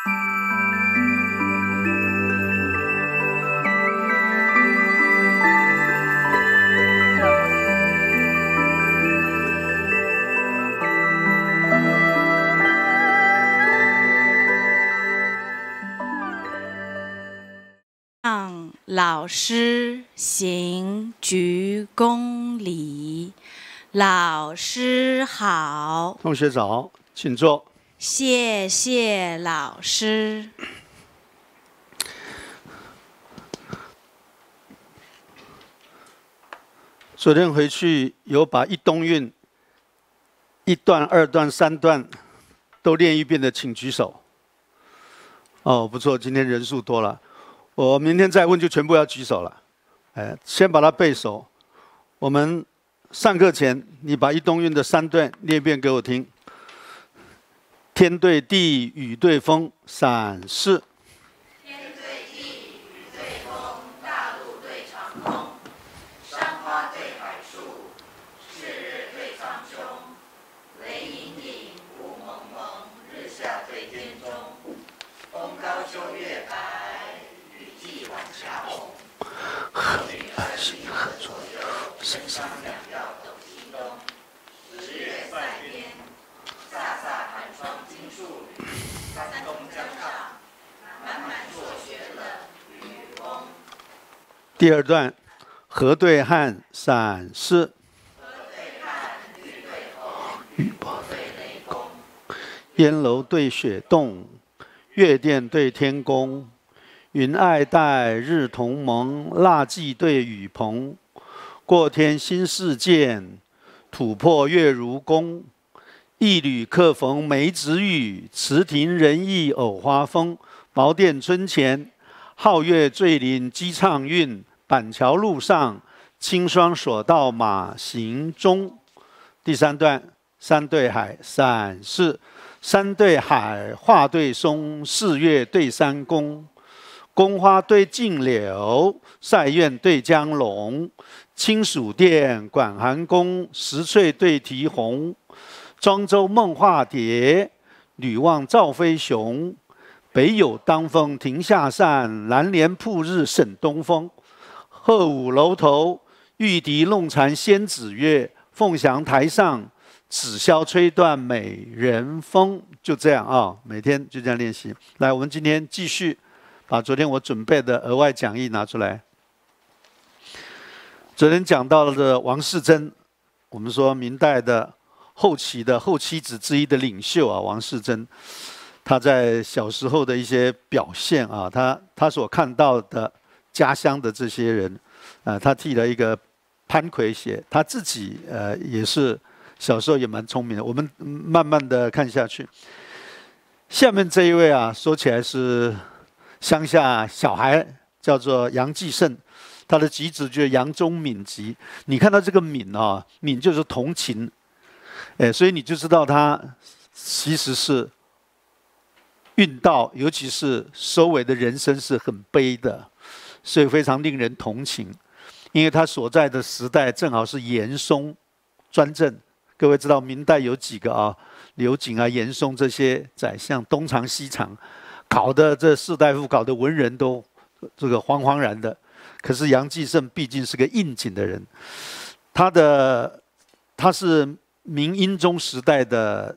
向老师行鞠躬礼，老师好。 同学早，请坐。 谢谢老师。 昨天回去有把一冬运1段、2段、3段都练一遍的，请举手。哦，不错，今天人数多了。我明天再问就全部要举手了。先把它背熟。我们上课前，你把一冬运的3段练一遍给我听。天对地，雨对风，闪示。 天对地，雨对风，大陆对长空，山花对海树，赤日对苍穹，雷隐隐，雾蒙蒙，日下对天中，风高秋月白，雨霁晚霞红。女21刻左右，身上2曜斗西东，10月赛边，飒飒寒霜惊数缕，山东江上，满满作雪了雨风。 第2段，河对汉，闪示。 河对汉，雨对风， 雨波对雷公。 烟楼对雪洞，月殿对天宫。云霭带，日同蒙，蜡炬对雨棚。过天新世见，土破月如弓。一缕客逢梅子雨，池亭人意藕花风。茅店村前，皓月醉林鸡唱韵。板桥路上，清霜锁道马行中。第3段，山对海，闪示。山对海，画对松，4月对山宫。宫花对镜柳，赛苑对江龙。清暑殿，广寒宫，石翠对题红。庄周梦化蝶，吕望赵飞雄。北有当风亭下扇，南帘铺日省东风。鹤舞楼头，玉笛弄残仙子乐。凤翔台上，紫箫吹断美人风。就这样啊，每天就这样练习。来，我们今天继续把昨天我准备的额外讲义拿出来。昨天讲到了的王世贞，我们说明代的后期的后七子之一的领袖啊，王世贞，他在小时候的一些表现啊，他所看到的家乡的这些人，他替了一个潘奎写，他自己也是小时候也蛮聪明的。我们慢慢的看下去。下面这一位啊，说起来是乡下小孩，叫做杨继盛，他的集子就是杨宗敏集。你看到这个敏啊，敏就是同情，所以你就知道他其实是运道，尤其是收尾的人生是很悲的，所以非常令人同情。因为他所在的时代正好是严嵩专政，各位知道明代有几个啊，刘瑾啊、严嵩这些宰相东藏西藏，搞得这士大夫搞得文人都这个惶惶然的。可是杨继盛毕竟是个应景的人，他是明英宗时代的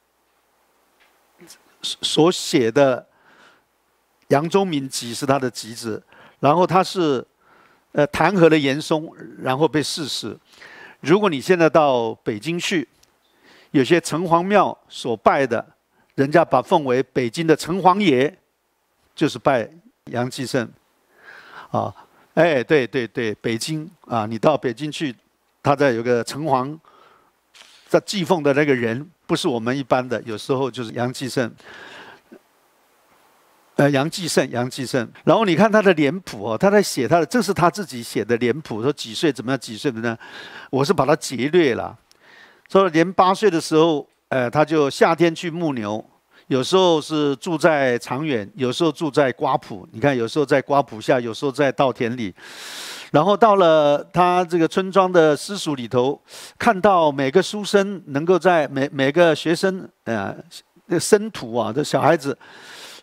所写的《杨宗敏集》是他的集子，然后他是弹劾了严嵩，然后被赐死。如果你现在到北京去，有些城隍庙所拜的，人家把奉为北京的城隍爷，就是拜杨继盛啊。对，北京啊，你到北京去，他在有个城隍，在祭奉的那个人，不是我们一般的，有时候就是杨继盛。杨继盛，然后你看他的脸谱哦，他在写他的，这是他自己写的脸谱，说几岁怎么样，几岁的呢？我是把它劫略了。说连8岁的时候，他就夏天去牧牛，有时候是住在长远，有时候住在瓜圃。你看，有时候在瓜圃下，有时候在稻田里。然后到了他这个村庄的私塾里头，看到每个书生能够在每个学生生徒啊，这小孩子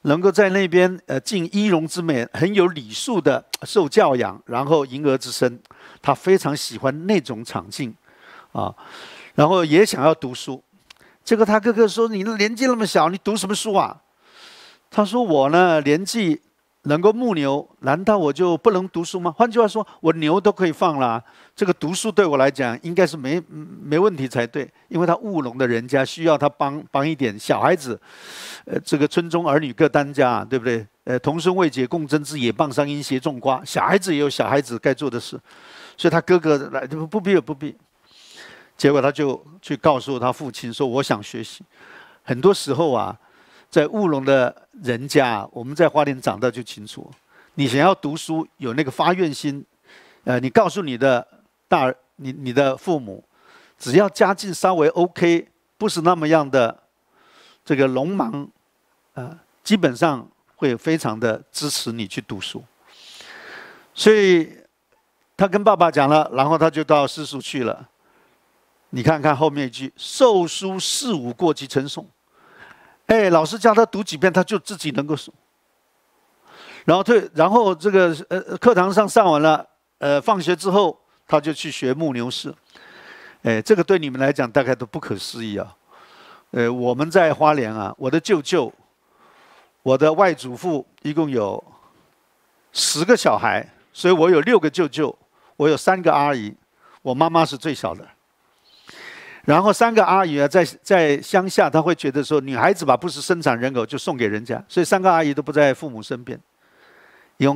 能够在那边尽仪容之美，很有礼数的受教养，然后迎儿之声，他非常喜欢那种场景，啊，然后也想要读书。结果他哥哥说：“你年纪那么小，你读什么书啊？”他说：“我呢，年纪能够牧牛，难道我就不能读书吗？换句话说，我牛都可以放了，这个读书对我来讲应该是没问题才对。因为他务农的人家需要他帮一点小孩子，这个村中儿女各当家，对不对？童孙未解供针织，也傍上阴斜种瓜。小孩子也有小孩子该做的事，所以他哥哥来不必。结果他就去告诉他父亲说：‘我想学习。’很多时候啊。”在务农的人家，我们在花莲长大就清楚，你想要读书，有那个发愿心，你告诉你的你的父母，只要家境稍微 OK， 不是那么样的这个农忙，基本上会非常的支持你去读书。所以他跟爸爸讲了，然后他就到私塾去了。你看看后面一句：“授书四五过即称颂。”老师叫他读几遍，他就自己能够数。然后这个课堂上完了，放学之后他就去学牧牛士。这个对你们来讲大概都不可思议啊。我们在花莲啊，我的舅舅，我的外祖父一共有10个小孩，所以我有6个舅舅，我有3个阿姨，我妈妈是最小的。然后3个阿姨啊，在乡下，她会觉得说，女孩子吧不是生产人口，就送给人家，所以3个阿姨都不在父母身边。用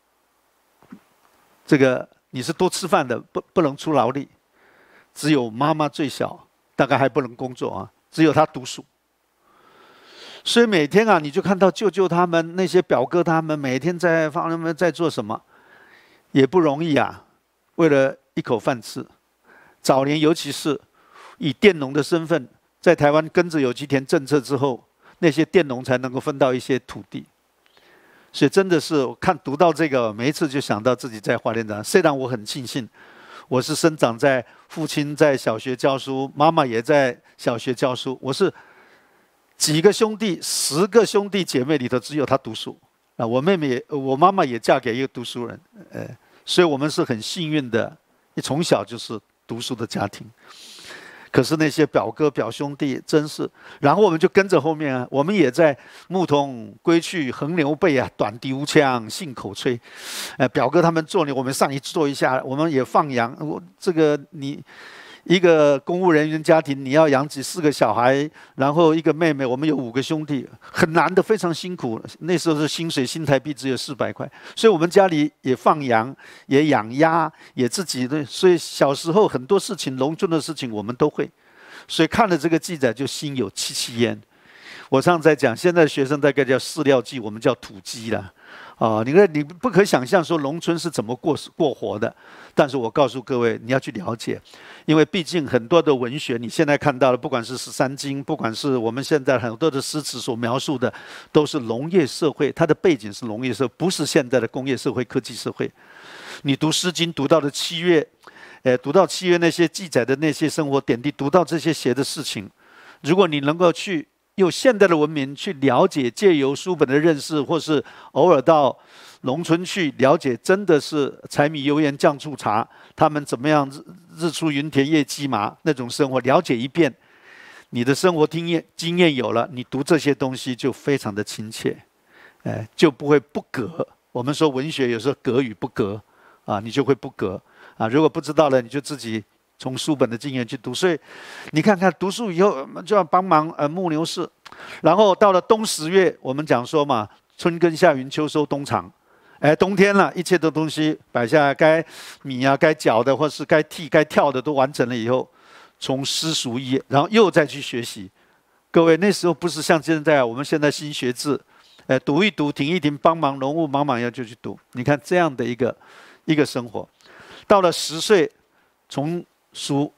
这个你是多吃饭的，不能出劳力，只有妈妈最小，大概还不能工作啊，只有她读书。所以每天啊，你就看到舅舅他们那些表哥他们每天在做什么，也不容易啊，为了一口饭吃。早年尤其是。以佃农的身份，在台湾跟着有机田政策之后，那些佃农才能够分到一些土地。所以真的是我读到这个，每一次就想到自己在花莲长。虽然我很庆幸，我是生长在父亲在小学教书，妈妈也在小学教书。我是几个兄弟，10个兄弟姐妹里头只有他读书啊。我妈妈也嫁给一个读书人，所以我们是很幸运的，从小就是读书的家庭。可是那些表哥表兄弟真是，然后我们就跟着后面啊，我们也在牧童归去横牛背啊，短笛无腔信口吹。表哥他们做牛，我们上去做一下，我们也放羊。这个你一个公务人员家庭，你要养起4个小孩，然后一个妹妹，我们有5个兄弟，很难的，非常辛苦。那时候是薪水新台币只有400块，所以我们家里也放羊，也养鸭，也自己的。所以小时候很多事情，农村的事情我们都会。所以看了这个记载，就心有戚戚焉。我上次在讲，现在的学生大概叫饲料鸡，我们叫土鸡了。你不可想象说农村是怎么过活的，但是我告诉各位，你要去了解，因为毕竟很多的文学，你现在看到的，不管是13经，不管是我们现在很多的诗词所描述的，都是农业社会，它的背景是农业社会，不是现在的工业社会、科技社会。你读《诗经》读到的7月，读到7月那些记载的那些生活点滴，读到这些写的事情，如果你能够去用现代的文明去了解，借由书本的认识，或是偶尔到农村去了解，真的是柴米油盐酱醋茶，他们怎么样日出云田夜鸡麻那种生活，了解一遍，你的生活经验有了，你读这些东西就非常的亲切，就不会不隔。我们说文学有时候隔与不隔啊，你就会不隔啊。如果不知道了，你就自己从书本的经验去读。所以你看看读书以后就要帮忙牧牛士，然后到了冬10月，我们讲说嘛，春耕夏耘秋收冬藏。冬天了，一切的东西摆下来，该米啊该搅的或是该剃该跳的都完成了以后，从私塾一，然后又再去学习。各位那时候不是像现在我们现在新学制，读一读停一停，帮忙农务忙忙要就去读。你看这样的一个生活，到了10岁，从熟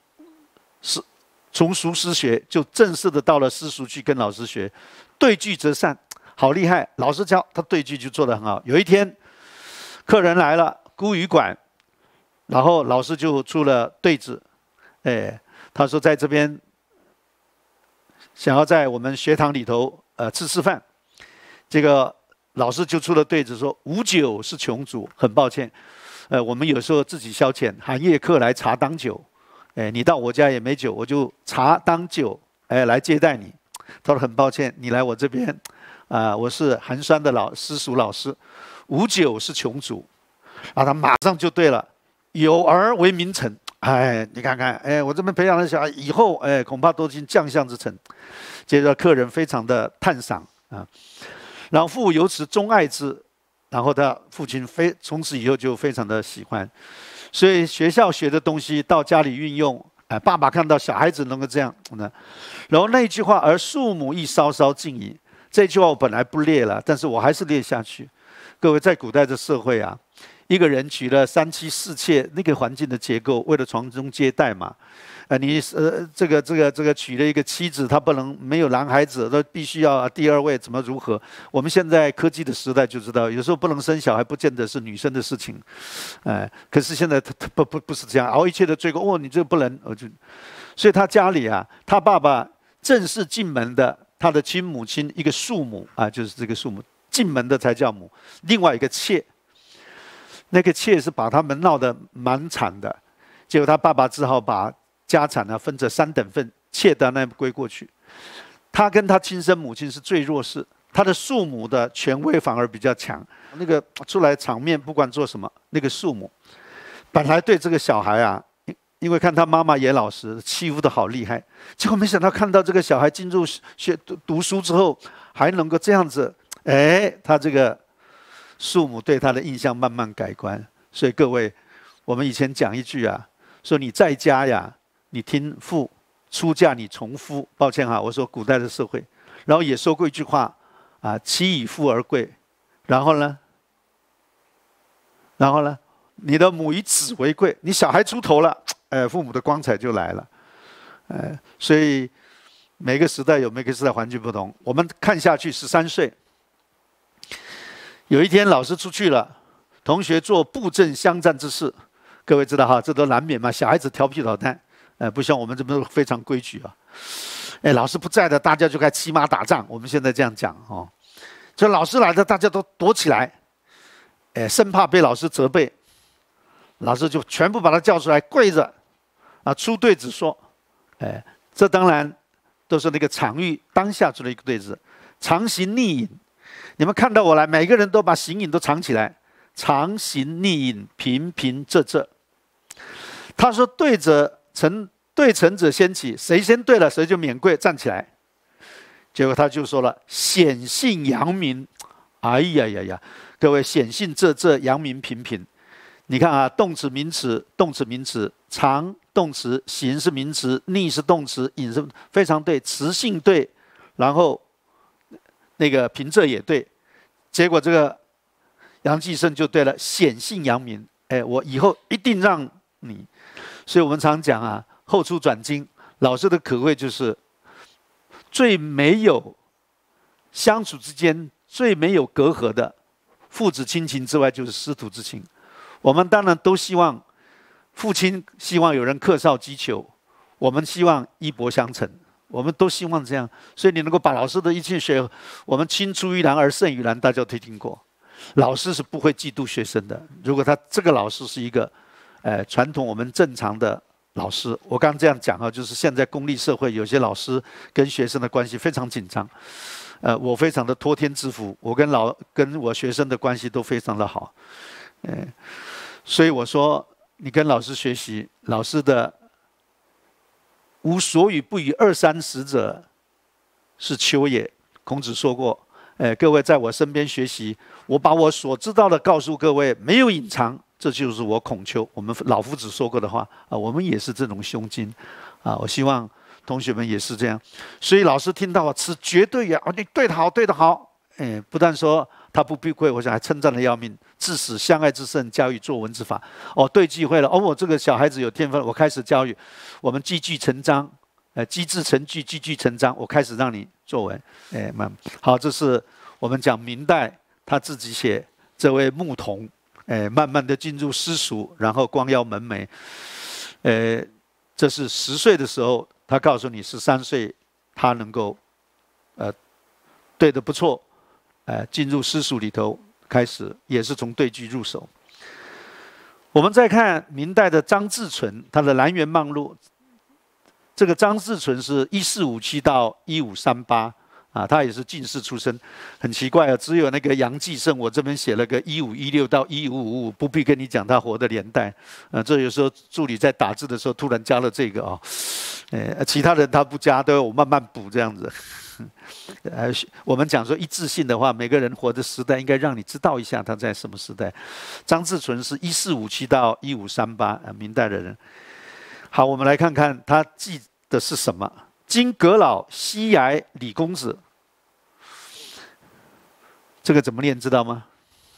师学就正式的到了私塾去跟老师学，对句则善，好厉害。老师教他对句就做得很好。有一天，客人来了，孤语馆，然后老师就出了对子，他说在这边想要在我们学堂里头吃饭， 这个老师就出了对子说：“无酒是穷族。”很抱歉，我们有时候自己消遣，喊夜客来茶当酒。你到我家也没酒，我就茶当酒，来接待你。他说很抱歉，你来我这边，我是寒酸的私塾老师，无酒是穷族。他马上就对了，有儿为名臣。你看看，我这边培养的小孩以后，恐怕都进将相之臣。接着客人非常的赞赏啊，然后父由此钟爱之，然后他父亲从此以后就非常的喜欢。所以学校学的东西到家里运用，爸爸看到小孩子能够这样呢，然后那一句话“而庶母亦稍稍敬矣”，这句话我本来不列了，但是我还是列下去。各位，在古代的社会啊，一个人娶了3妻4妾，那个环境的结构，为了传宗接代嘛，这个娶了一个妻子，他不能没有男孩子，都必须要第2位，怎么如何？我们现在科技的时代就知道，有时候不能生小孩，不见得是女生的事情，可是现在他不是这样，熬一切的罪过，你这个不能，所以他家里啊，他爸爸正式进门的，他的亲母亲一个庶母啊，就是这个庶母进门的才叫母，另外一个妾。那个妾是把他们闹得蛮惨的，结果他爸爸只好把家产呢分成3等份，妾的那归过去。他跟他亲生母亲是最弱势，他的庶母的权威反而比较强。那个出来场面不管做什么，那个庶母本来对这个小孩啊，因为看他妈妈也老实，欺负的好厉害，结果没想到看到这个小孩进入读书之后，还能够这样子，他这个庶母对他的印象慢慢改观。所以各位，我们以前讲一句啊，说你在家呀，你听父；出嫁你从夫。抱歉哈，我说古代的社会，然后也说过一句话啊，妻以父而贵。然后呢，你的母以子为贵。你小孩出头了，父母的光彩就来了。所以每个时代有每个时代环境不同。我们看下去，13岁。有一天老师出去了，同学做布阵相战之事，各位知道哈，这都难免嘛，小孩子调皮捣蛋，不像我们这边非常规矩啊。老师不在的，大家就该骑马打仗，我们现在这样讲哦。就老师来的，大家都躲起来，生怕被老师责备，老师就全部把他叫出来跪着，出对子说，这当然都是那个常玉当下出了一个对子，常行逆隐。你们看到我来，每个人都把形影都藏起来，常行逆隐，平平仄仄。他说对臣者先起，谁先对了，谁就免贵站起来。结果他就说了，显性扬名。哎呀呀呀，各位，显性仄仄，扬名平平。你看啊，动词名词，动词名词，常动词，行是名词，逆是动词，隐是非常对，词性对，然后那个平仄也对。结果这个杨继盛就对了，显性扬名。我以后一定让你。所以我们常讲啊，后出转经，老师的可贵就是最没有相处之间最没有隔阂的父子亲情之外，就是师徒之情。我们当然都希望父亲希望有人客少击球，我们希望衣钵相承，我们都希望这样。所以你能够把老师的一切学，我们青出于蓝而胜于蓝，大家都听过。老师是不会嫉妒学生的。如果他这个老师是一个传统我们正常的老师，我刚刚这样讲啊，就是现在公立社会有些老师跟学生的关系非常紧张。我非常的托天之福，我跟我学生的关系都非常的好。所以我说，你跟老师学习，老师的无所与不与二三十者，是丘也。孔子说过，各位在我身边学习，我把我所知道的告诉各位，没有隐藏，这就是我孔丘。我们老夫子说过的话啊，我们也是这种胸襟啊。我希望同学们也是这样。所以老师听到此绝对也你对得好，对得好。不但说他不避讳，我想还称赞的要命。致使相爱之圣，教育作文之法。对聚会了，我这个小孩子有天分，我开始教育，我们积句成章，积字成句，句句成章，我开始让你作文。好，这是我们讲明代他自己写这位牧童，慢慢的进入私塾，然后光耀门楣。这是10岁的时候，他告诉你13岁他能够对得不错， 进入私塾里头开始，也是从对句入手。我们再看明代的张志纯，他的《南园梦录》。这个张志纯是1457到1538啊，他也是进士出身，很奇怪啊，只有那个杨继盛，我这边写了个1516到1555，不必跟你讲他活的年代。这有时候助理在打字的时候突然加了这个啊，其他人他不加，都要我慢慢补这样子。我们讲说一致性的话，每个人活的时代应该让你知道一下他在什么时代。张志纯是1457到1538，明代的人。好，我们来看看他记的是什么。今阁老西崖李公子，这个怎么念知道吗？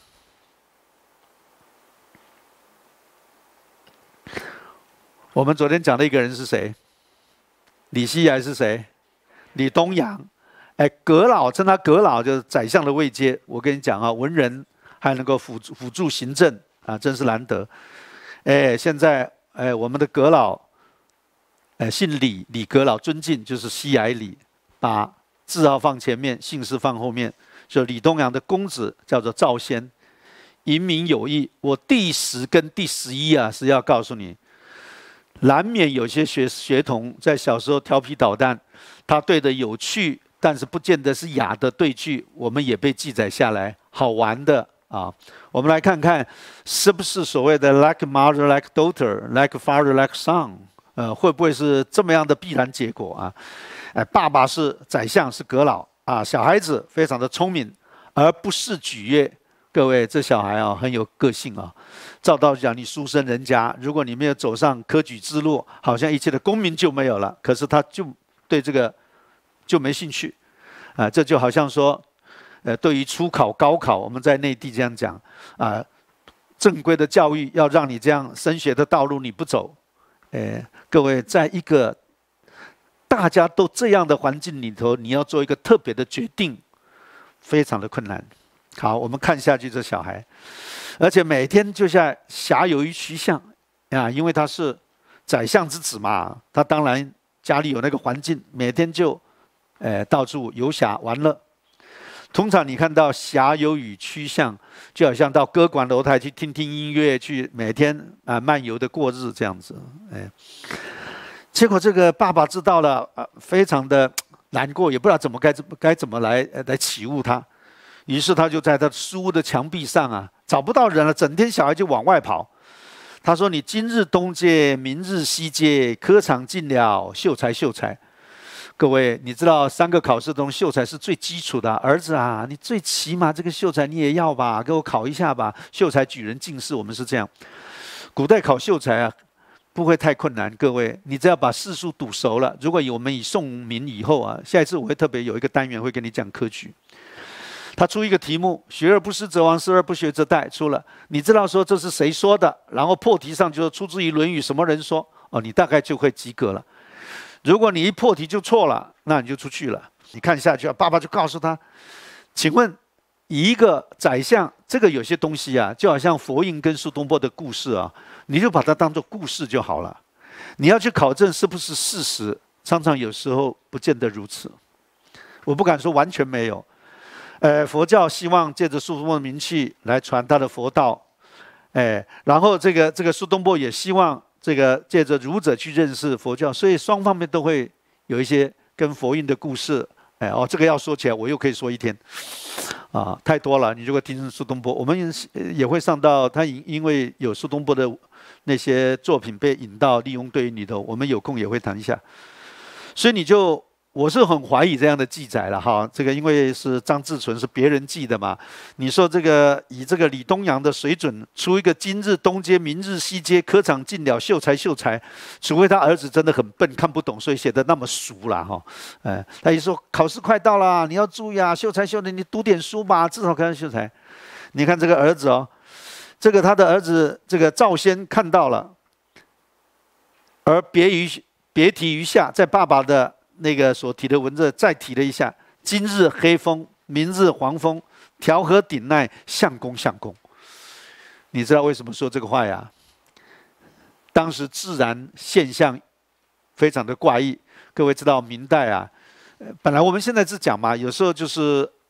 我们昨天讲的一个人是谁？李西崖是谁？李东阳。阁老称他阁老，就是宰相的位阶。我跟你讲啊，文人还能够辅助行政啊，真是难得。现在我们的阁老，姓李，李阁老，尊敬就是西崖李，把字号放前面，姓氏放后面。就李东阳的公子叫做赵先，淫民有义。我第10跟第11啊是要告诉你，难免有些学童在小时候调皮捣蛋，他对的有趣，但是不见得是雅的对句，我们也被记载下来，好玩的啊。我们来看看是不是所谓的 like mother like daughter like father like son， 会不会是这么样的必然结果啊？爸爸是宰相，是阁老啊，小孩子非常的聪明，而不是举业。各位，这小孩啊很有个性啊。照道讲，你出身人家，如果你没有走上科举之路，好像一切的功名就没有了。可是他就对这个就没兴趣啊，这就好像说，对于初考、高考，我们在内地这样讲啊，正规的教育要让你这样升学的道路你不走，各位，在一个大家都这样的环境里头，你要做一个特别的决定，非常的困难。好，我们看下去，这小孩，而且每天就像侠游于曲巷啊，因为他是宰相之子嘛，他当然家里有那个环境，每天就到处游侠玩乐。通常你看到侠游于曲巷，就好像到歌馆楼台去听听音乐，去每天漫游的过日这样子。结果这个爸爸知道了，非常的难过，也不知道该怎么来启悟他。于是他就在他书屋的墙壁上啊，找不到人了，整天小孩就往外跑。他说：“你今日东街，明日西街，科场尽了，秀才秀才。”各位，你知道3个考试中秀才是最基础的。儿子啊，你最起码这个秀才你也要吧，给我考一下吧。秀才举人进士，我们是这样。古代考秀才啊，不会太困难。各位，你只要把四书读熟了。如果我们以宋明以后啊，下一次我会特别有一个单元会跟你讲科举。他出一个题目：学而不思则罔，思而不学则殆。出了，你知道说这是谁说的，然后破题上就说出自于《论语》，什么人说？哦，你大概就会及格了。如果你一破题就错了，那你就出去了。你看下去啊，爸爸就告诉他：请问，一个宰相，这个有些东西啊，就好像佛印跟苏东坡的故事啊，你就把它当作故事就好了。你要去考证是不是事实，常常有时候不见得如此。我不敢说完全没有。佛教希望借着苏东坡的名气来传他的佛道，然后这个苏东坡也希望这个借着儒者去认识佛教，所以双方面都会有一些跟佛印的故事。这个要说起来，我又可以说一天，啊，太多了。你如果听苏东坡，我们也会上到他因为有苏东坡的那些作品被引到《笠翁对韵》里头，我们有空也会谈一下。所以我是很怀疑这样的记载了哈，这个因为是张志纯是别人记的嘛，你说这个以这个李东阳的水准出一个今日东街明日西街，科场尽了，秀才秀才，除非他儿子真的很笨看不懂，所以写的那么俗啦哈。他一说考试快到了，你要注意啊，秀才秀才，你读点书吧，至少可以秀才。你看这个儿子哦，这个他的儿子这个赵先看到了，而别提于下，在爸爸的那个所提的文字再提了一下：今日黑风，明日黄风，调和鼎鼐，相公相公。你知道为什么说这个话呀？当时自然现象非常的怪异。各位知道明代啊，本来我们现在是讲嘛，有时候就是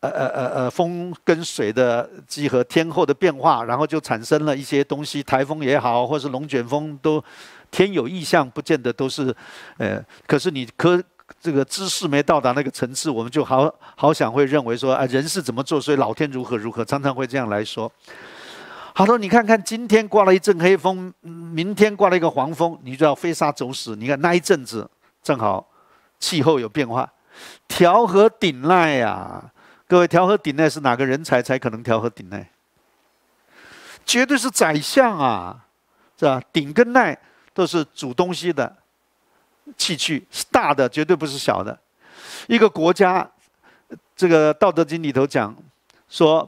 风跟水的集合，天候的变化，然后就产生了一些东西，台风也好，或是龙卷风都天有异象，不见得都是可是你这个知识没到达那个层次，我们就好想会认为说，人是怎么做，所以老天如何如何，常常会这样来说。好了，你看看今天刮了一阵黑风，明天刮了一个黄风，你就要飞沙走石。你看那一阵子正好气候有变化，调和鼎鼐呀，各位，调和鼎鼐是哪个人才可能调和鼎鼐？绝对是宰相啊，是吧？鼎跟鼐都是煮东西的器具，是大的，绝对不是小的。一个国家，这个《道德经》里头讲说，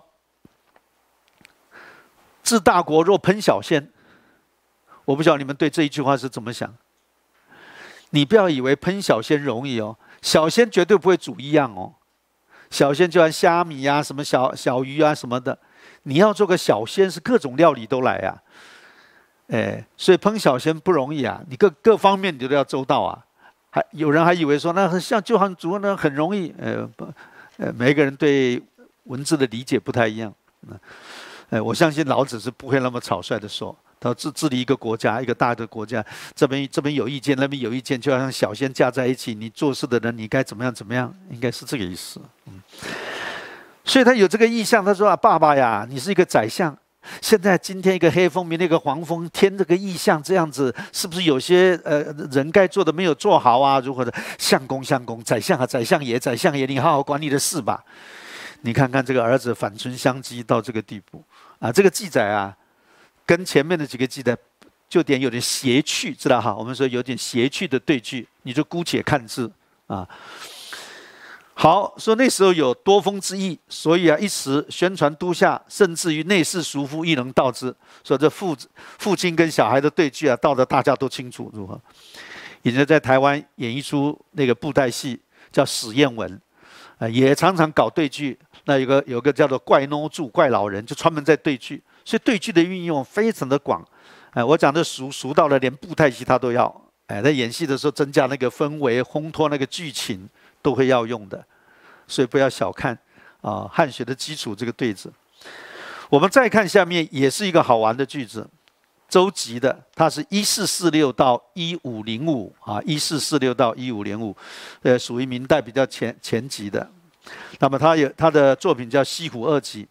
治大国若烹小鲜。我不知道你们对这一句话是怎么想？你不要以为烹小鲜容易哦，小鲜绝对不会煮一样哦。小鲜就像虾米啊，什么小鱼啊什么的，你要做个小鲜是各种料理都来啊。所以烹小鲜不容易啊，你各方面你都要周到啊。有人还以为说那就像煮那很容易，每个人对文字的理解不太一样。我相信老子是不会那么草率的说，他治理一个国家，一个大的国家，这边有意见，那边有意见，就好像小鲜架在一起，你做事的人你该怎么样，应该是这个意思。所以他有这个意象，他说爸爸呀，你是一个宰相，现在今天一个黑风，明天一个黄风，天这个意象这样子，是不是有些人该做的没有做好啊？如何的？相公，宰相啊，宰相爷，你好好管你的事吧。你看看这个儿子反唇相讥到这个地步啊！这个记载啊，跟前面的几个记载有点谐趣，知道哈？我们说有点谐趣的对句，你就姑且看之啊。好，说那时候有多风之意，所以一时宣传都下，甚至于内侍叔父亦能道之。说这父亲跟小孩的对句啊，道的大家都清楚如何。以前在台湾演一出那个布袋戏，叫《史艳文》。也常常搞对句，那有个叫做怪孬助怪老人，就专门在对句，所以对句的运用非常的广。我讲的熟到了连布袋戏他都要，在演戏的时候增加那个氛围，烘托那个剧情都会要用的，所以不要小看汉学的基础这个对子。我们再看下面，也是一个好玩的句子，周集的，它是1446到1505啊，1446到1505，属于明代比较前集的。那么他的作品叫《西湖二集》，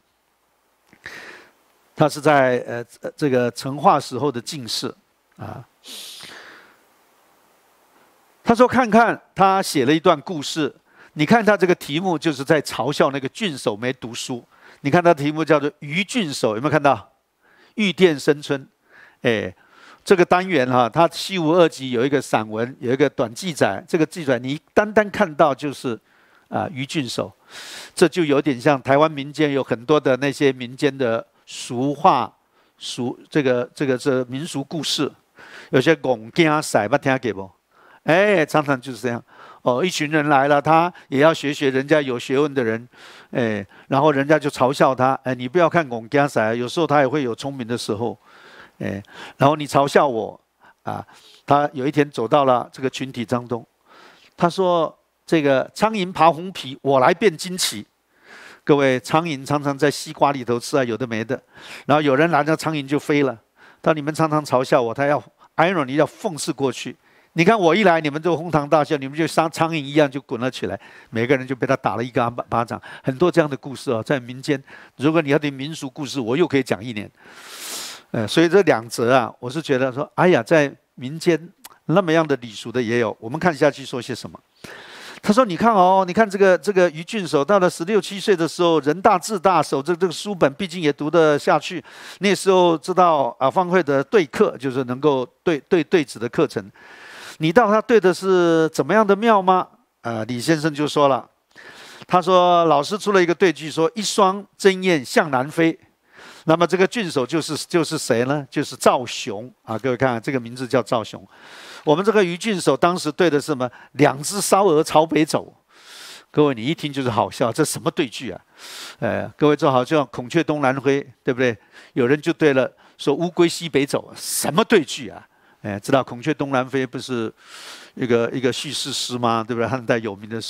他是在这个成化时候的进士啊。他说看看他写了一段故事，你看他这个题目就是在嘲笑那个郡守没读书。你看他的题目叫做《于郡守》，有没有看到？玉殿生春。这个单元它西湖二集有一个散文，有一个短记载。这个记载你单看到就是于郡守，这就有点像台湾民间有很多的那些民间的俗话、这个民俗故事，有些拱惊塞不听给不？常常就是这样。一群人来了，他也要学人家有学问的人，然后人家就嘲笑他，你不要看拱惊塞，有时候他也会有聪明的时候。然后你嘲笑我他有一天走到了这个群体当中，他说：“这个苍蝇爬红皮，我来辨惊奇。”各位，苍蝇常常在西瓜里头吃有的没的，然后有人拿着苍蝇就飞了。但你们常常嘲笑我，他要 irony 要讽刺过去。你看我一来，你们就哄堂大笑，你们就像苍蝇一样就滚了起来，每个人就被他打了一个巴掌。很多这样的故事在民间。如果你要听民俗故事，我又可以讲1年。所以这2则我是觉得说，在民间那么样的礼俗的也有。我们看下去说些什么。他说：“你看这个于郡守到了16、17岁的时候，人大志大，守着这个书本，毕竟也读得下去。那时候知道方会的对课，就是能够对子的课程。你到他对的是怎么样的妙吗？”李先生就说了，他说老师出了一个对句，说一双争艳向南飞。那么这个郡守就是谁呢？就是赵雄各位看这个名字叫赵雄。我们这个于郡守当时对的是什么？2只烧鹅朝北走。各位你一听就是好笑，这什么对句啊？各位就好像孔雀东南飞，对不对？有人就对了，说乌龟西北走，什么对句啊？知道孔雀东南飞不是一个叙事诗吗？对不对？汉代有名的诗。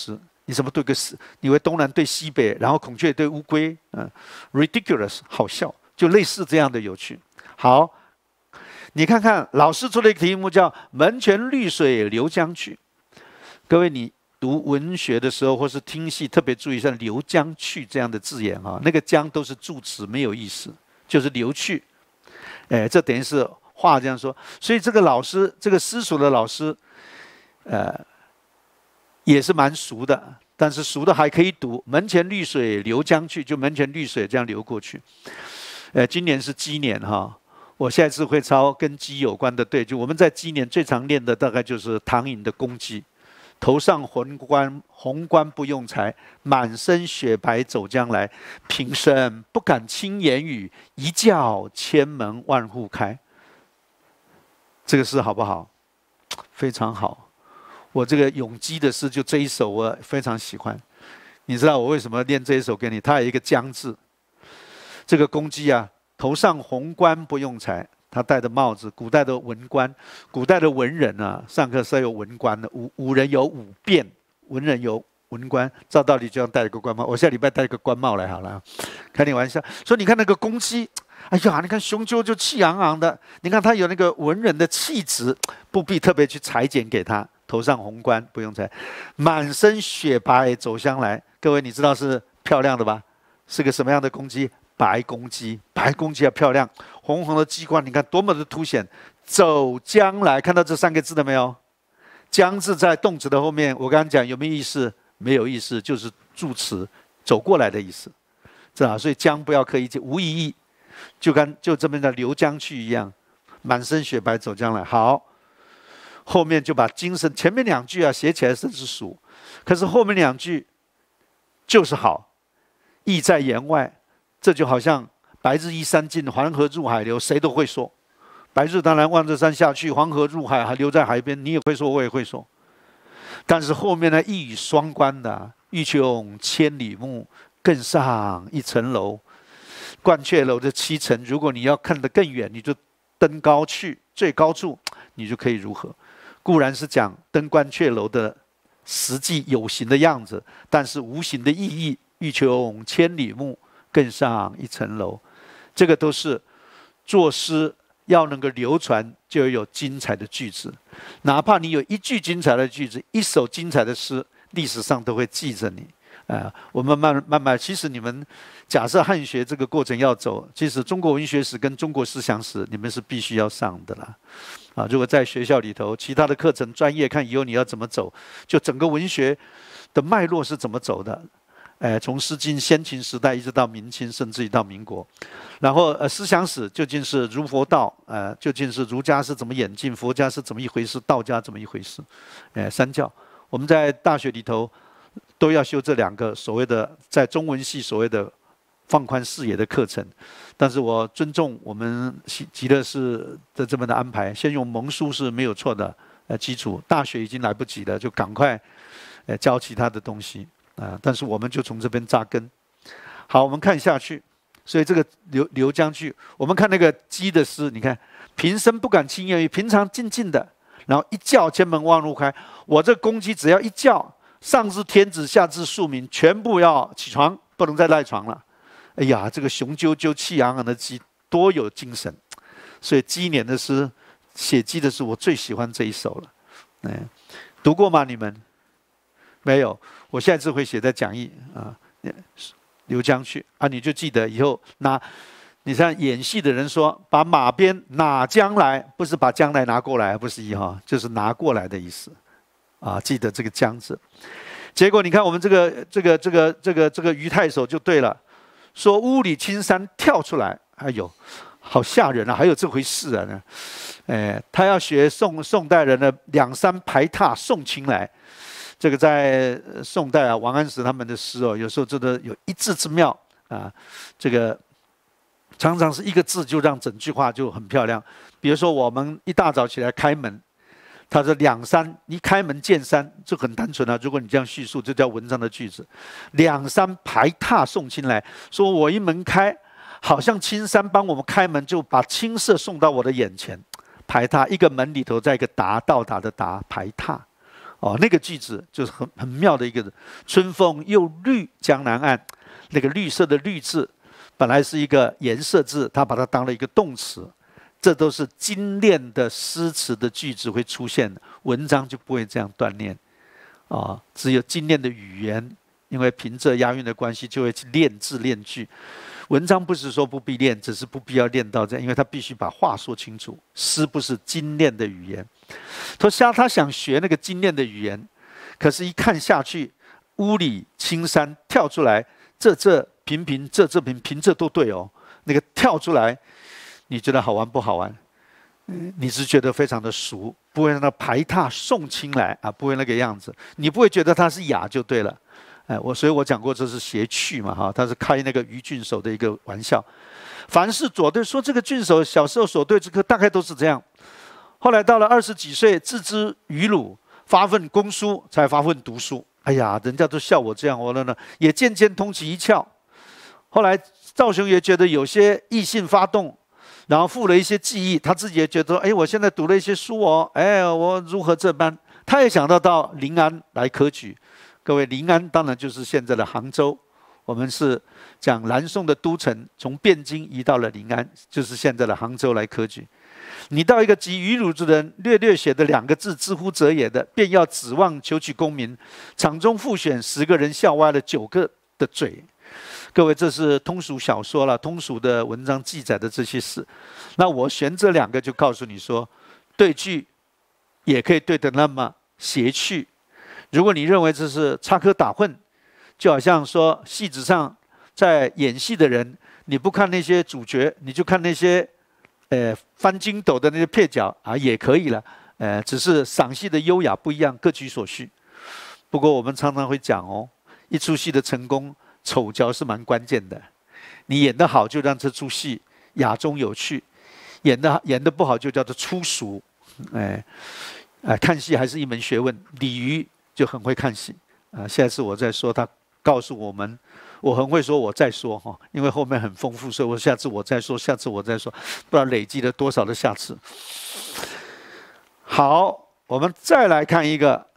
你怎么对个你为东南对西北，然后孔雀对乌龟，ridiculous， 好笑，就类似这样的有趣。好，你看看老师出了一个题目叫“门前绿水流江去”。各位，你读文学的时候或是听戏，特别注意一下“流江去”这样的字眼啊，那个江都是助词，没有意思，就是流去。这等于是话这样说。所以这个老师，这个私塾的老师，也是蛮熟的，但是熟的还可以读“门前绿水流江去”，就门前绿水这样流过去。今年是鸡年哈，我下一次会抄跟鸡有关的对，就我们在鸡年最常念的大概就是唐寅的公鸡。头上红冠不用裁，满身雪白走将来。平生不敢轻言语，一叫千门万户开。这个诗好不好？非常好。我这个咏鸡的诗就这一首我非常喜欢。你知道我为什么念这一首给你？它有一个江字。这个公鸡啊，头上红冠不用裁。他戴的帽子，古代的文官，古代的文人啊，上课是要有文官的。武人有武变，文人有文官，照道理就要戴一个官帽。我下礼拜戴一个官帽来好了，开点玩笑。说你看那个公鸡，哎呀，你看雄赳赳气昂昂的，你看他有那个文人的气质，不必特别去裁剪给他。头上红冠不用裁，满身雪白走将来。各位你知道是漂亮的吧？是个什么样的公鸡？白公鸡，白公鸡要漂亮，红红的鸡冠，你看多么的凸显。走将来，看到这三个字了没有？将字在动词的后面，我刚刚讲有没有意思？没有意思，就是助词，走过来的意思，知道？所以将不要刻意，无意义，就这边的流江去一样，满身雪白走将来。好，后面就把精神，前面两句啊写起来真是俗，可是后面两句就是好，意在言外。这就好像白日依山尽，黄河入海流，谁都会说。白日当然望着山下去，黄河入海还流在海边，你也会说，我也会说。但是后面呢，一语双关的，欲穷千里目，更上一层楼。鹳雀楼的7层，如果你要看得更远，你就登高去，最高处你就可以如何？固然是讲登鹳雀楼的实际有形的样子，但是无形的意义，欲穷千里目，更上一层楼，这个都是作诗要能够流传，就有精彩的句子。哪怕你有一句精彩的句子，一首精彩的诗，历史上都会记着你。我们慢慢，其实你们假设汉学这个过程要走，其实中国文学史跟中国思想史，你们是必须要上的啦。如果在学校里头，其他的课程专业看以后你要怎么走，就整个文学的脉络是怎么走的。从《诗经》先秦时代一直到明清，甚至于到民国，然后思想史究竟是儒佛道，究竟是儒家是怎么演进，佛家是怎么一回事，道家怎么一回事，三教，我们在大学里头都要修这两个所谓的在中文系所谓的放宽视野的课程，但是我尊重我们极乐寺的这么的安排，先用蒙书是没有错的基础，大学已经来不及了，就赶快教其他的东西。但是我们就从这边扎根。好，我们看下去。所以这个流江去，我们看那个鸡的诗，你看平生不敢轻言语，平常静静的，然后一叫千门万户开。我这公鸡只要一叫，上至天子，下至庶民，全部要起床，不能再赖床了。哎呀，这个雄赳赳气昂昂的鸡多有精神。所以鸡年的诗，写鸡的诗，我最喜欢这一首了。读过吗？你们？没有，我下次会写在讲义啊，流江去啊，你就记得以后你像演戏的人说，把马鞭拿将来，不是把将来拿过来，不是就是拿过来的意思啊，记得这个江字。结果你看我们这个于太守就对了，说屋里青山跳出来，哎呦，好吓人啊，还有这回事啊呢，他要学宋代人的两山排闼送青来。这个在宋代啊，王安石他们的诗有时候真的有一字之妙啊，这个常常是一个字就让整句话就很漂亮。比如说我们一大早起来开门，他说两山一开门见山，就很单纯啊。如果你这样叙述，就叫文章的句子。两山排闼送青来，说我一门开，好像青山帮我们开门，就把青色送到我的眼前。排闼一个门里头，在一个到达的达，排闼。 哦，那个句子就是很妙的一个春风又绿江南岸，那个绿色的绿字，本来是一个颜色字，他把它当了一个动词。这都是精炼的诗词的句子会出现的，文章就不会这样锻炼啊。只有精炼的语言，因为平仄押韵的关系，就会去练字练句。文章不是说不必练，只是不必要练到这样，因为他必须把话说清楚。诗不是精炼的语言，他想学那个精炼的语言，可是一看下去，屋里青山跳出来，这平平，这平平仄都对哦，那个跳出来。你觉得好玩不好玩？你是觉得非常的俗，不会让它排闼送清来啊，不会那个样子。你不会觉得它是雅就对了。所以我讲过这是谐趣嘛，哈，他是开那个于郡守的一个玩笑。凡是左对说这个郡守小时候所对之课，大概都是这样。后来到了20几岁，自知于鲁，发奋攻书，才发奋读书。哎呀，人家都笑我这样，我呢也渐渐通其一窍。后来赵雄也觉得有些异性发动。然后附了一些记忆，他自己也觉得，哎，我现在读了一些书哦，哎，我如何这般？他也想到临安来科举。各位，临安当然就是现在的杭州，我们是讲南宋的都城，从汴京移到了临安，就是现在的杭州来科举。你到一个集于鲁之人略写的2个字，知乎者也的，便要指望求取功名，场中复选10个人，笑歪了9个的嘴。各位，这是通俗小说了，通俗的文章记载的这些事。那我选这2个，就告诉你说，对句也可以对得那么谐趣。如果你认为这是插科打诨，就好像说戏子上在演戏的人，你不看那些主角，你就看那些翻筋斗的那些配角啊，也可以了。只是赏戏的优雅不一样，各取所需。不过我们常常会讲哦，一出戏的成功。丑角是蛮关键的，你演得好就让这出戏雅中有趣，演得不好就叫做粗俗。看戏还是一门学问，鲤鱼就很会看戏啊。下次我再说，他告诉我们，我很会说，我再说哈，因为后面很丰富，所以我下次我再说，下次我再说，不知道累积了多少的下次。好，我们再来看一个，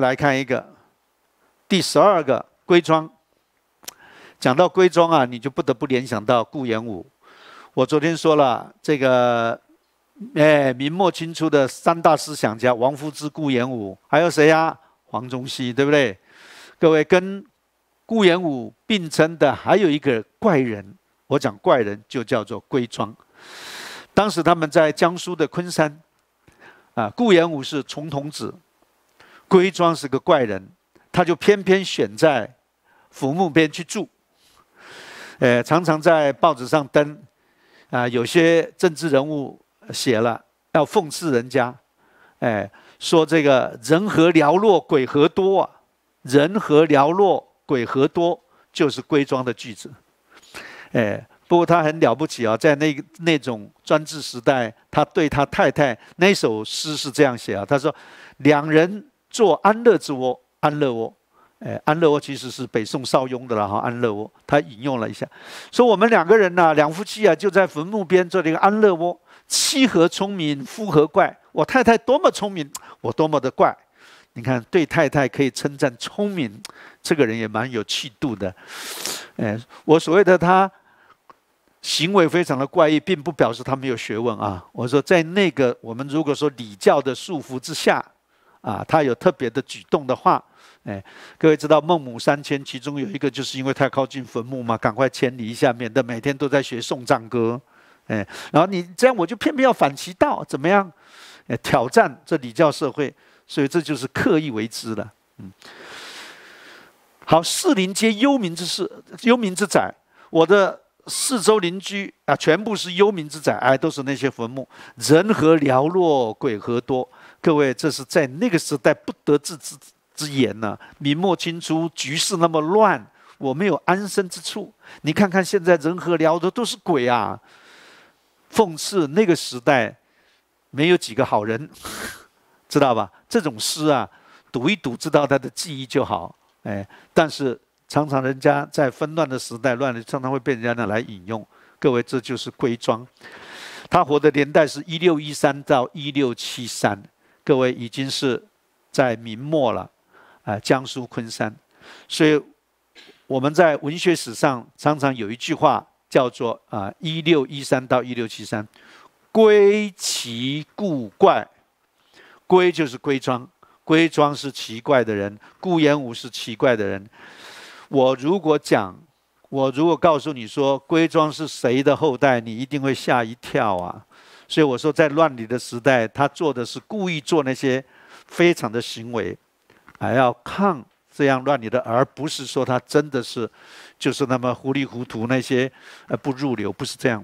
第12个归庄。讲到归庄啊，你就不得不联想到顾炎武。我昨天说了，这个明末清初的3大思想家，王夫之、顾炎武，还有谁呀？黄宗羲，对不对？各位，跟顾炎武并称的还有一个怪人，我讲怪人就叫做归庄。当时他们在江苏的昆山，顾炎武是重童子，归庄是个怪人，他就偏偏选在浮木边去住。常常在报纸上登，有些政治人物写了要讽刺人家，说这个人何寥落，鬼何多啊！人何寥落，鬼何多，就是归庄的句子。不过他很了不起啊，在那种专制时代，他对他太太那首诗是这样写啊，他说：“两人做安乐之窝，安乐窝。”安乐窝其实是北宋邵雍的了哈，安乐窝他引用了一下，说我们2个人呐，2夫妻啊，就在坟墓边做了一个安乐窝。妻何聪明，夫何怪？我太太多么聪明，我多么的怪。你看，对太太可以称赞聪明，这个人也蛮有气度的。我所谓的他行为非常的怪异，并不表示他没有学问啊。我说在那个我们如果说礼教的束缚之下，他有特别的举动的话。各位知道孟母3迁，其中有一个就是因为太靠近坟墓嘛，赶快迁离一下，免得每天都在学送葬歌。然后你这样，我就偏偏要反其道，怎么样？挑战这礼教社会，所以这就是刻意为之的。好，士林皆幽冥之士，幽冥之宅。我的四周邻居全部是幽冥之宅，都是那些坟墓。人何寥落，鬼何多。各位，这是在那个时代不得志之言呢。明末清初局势那么乱，我没有安身之处。你看看现在人何寥落，都是鬼啊！讽刺那个时代没有几个好人，知道吧？这种诗啊，读一读，知道他的记忆就好。但是常常人家在纷乱的时代，乱的常常会被人家拿来引用。各位，这就是归庄。他活的年代是1613到1673，各位已经是在明末了，江苏昆山。所以我们在文学史上常常有一句话叫做1613到1673，归奇故怪。归就是归庄，归庄是奇怪的人，顾炎武是奇怪的人。我如果告诉你说归庄是谁的后代，你一定会吓一跳啊！所以我说，在乱离的时代，他做的是故意做那些非常的行为，要抗这样乱离的，而不是说他真的是就是那么糊里糊涂那些不入流，不是这样。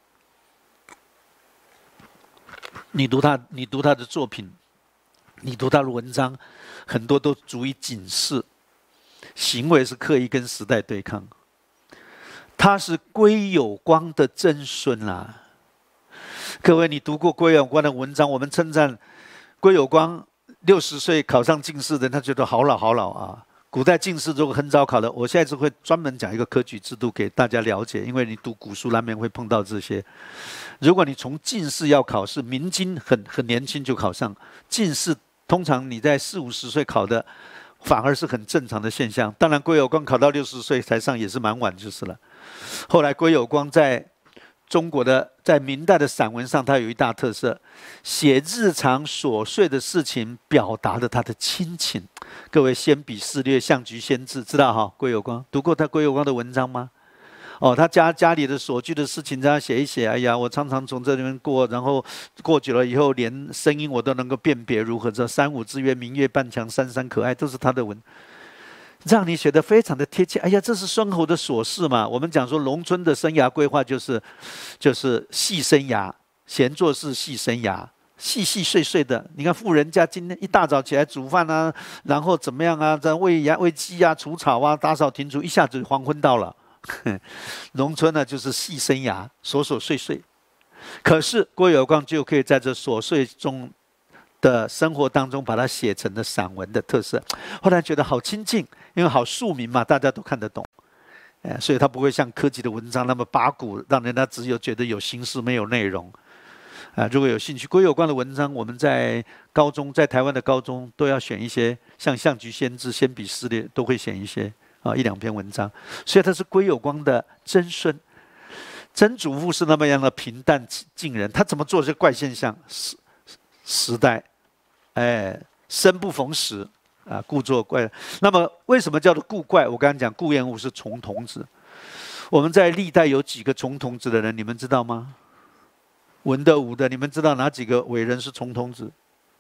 你读他的作品，你读他的文章，很多都足以警示，行为是刻意跟时代对抗。他是归有光的曾孙啊！各位，你读过归有光的文章？我们称赞归有光60岁考上进士的，他觉得好老好老啊！古代进士如果很早考的，我下一次会专门讲一个科举制度给大家了解，因为你读古书难免会碰到这些。如果你从进士要考试，明经很年轻就考上进士，通常你在40、50岁考的，反而是很正常的现象。当然，归有光考到60岁才上也是蛮晚就是了。后来归有光在中国在明代的散文上，他有一大特色，写日常琐碎的事情，表达了他的亲情。各位，先笔肆略，象局先治，知道哈？归有光读过归有光的文章吗？他家里的所居的事情，这样写一写。哎呀，我常常从这里面过，然后过久了以后，连声音我都能够辨别如何。这三五之曰明月半墙，山山可爱，都是他的文。让你写得非常的贴切。哎呀，这是生活的琐事嘛。我们讲说农村的生涯规划就是细生涯，闲做事细生涯，细细碎碎的。你看富人家今天一大早起来煮饭啊，然后怎么样啊，在喂鸡啊、除草啊、打扫庭除，一下子黄昏到了。农村呢就是细生涯，琐琐碎碎。可是归有光就可以在这琐碎中的生活当中把它写成了散文的特色，后来觉得好亲近，因为好庶民嘛，大家都看得懂，所以他不会像科技的文章那么八股，让人家只有觉得有形式没有内容。如果有兴趣，归有光的文章，我们在台湾的高中都要选一些，像象局先治、先笔肆略都会选一些1、2篇文章，所以他是归有光的曾孙。曾祖父是那么样的平淡近人，他怎么做这怪现象？时代。生不逢时故作怪。那么为什么叫做故怪？我刚刚讲顾炎武是重童子。我们在历代有几个重童子的人，你们知道吗？文的武的，你们知道哪几个伟人是重童子？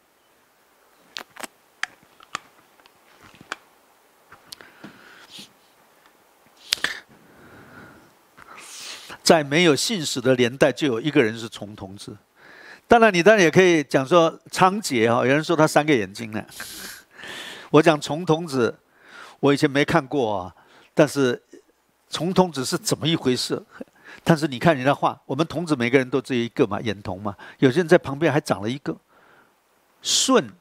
在没有信史的年代，就有一个人是重童子。当然也可以讲说仓颉有人说他3个眼睛呢。我讲重童子，我以前没看过但是重童子是怎么一回事？但是你看人家画，我们童子每个人都只有一个嘛，眼瞳嘛，有些人在旁边还长了一个舜，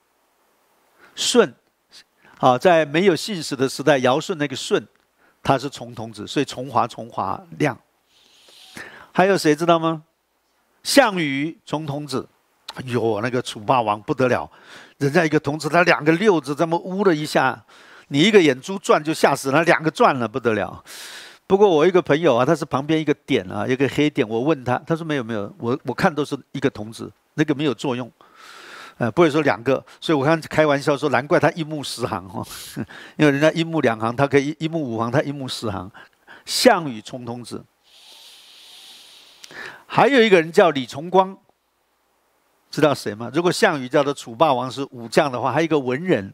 在没有信史的时代，尧舜那个舜，他是重童子，所以重华亮。还有谁知道吗？项羽重童子，哎呦，那个楚霸王不得了，人家一个童子，他2个溜子这么呜了一下，你一个眼珠转就吓死了，2个转了不得了。不过我一个朋友他是旁边一个点一个黑点，我问他，他说没有，我看都是一个童子，那个没有作用，不会说2个，所以我看开玩笑说，难怪他一目10行因为人家一目2行，他可以一目5行，他一目10行。项羽重童子。还有一个人叫李重光，知道谁吗？如果项羽叫做楚霸王是武将的话，还有一个文人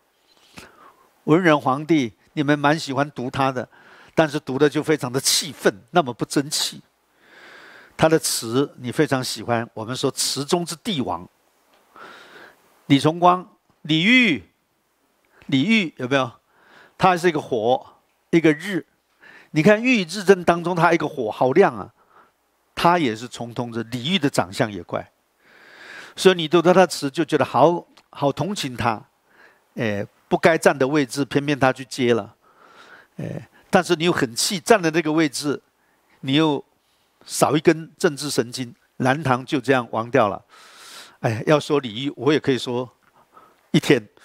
皇帝，你们蛮喜欢读他的，但是读的就非常的气愤，那么不争气。他的词你非常喜欢，我们说词中之帝王。李重光、李煜有没有？他是一个火，一个日。你看郁日正当中，他一个火好亮啊。他也是重童子，李煜的长相也怪，所以你读到他词就觉得好同情他，不该站的位置偏偏他去接了，但是你又很气，站的那个位置，你又少一根政治神经，南唐就这样亡掉了。要说李煜，我也可以说一天，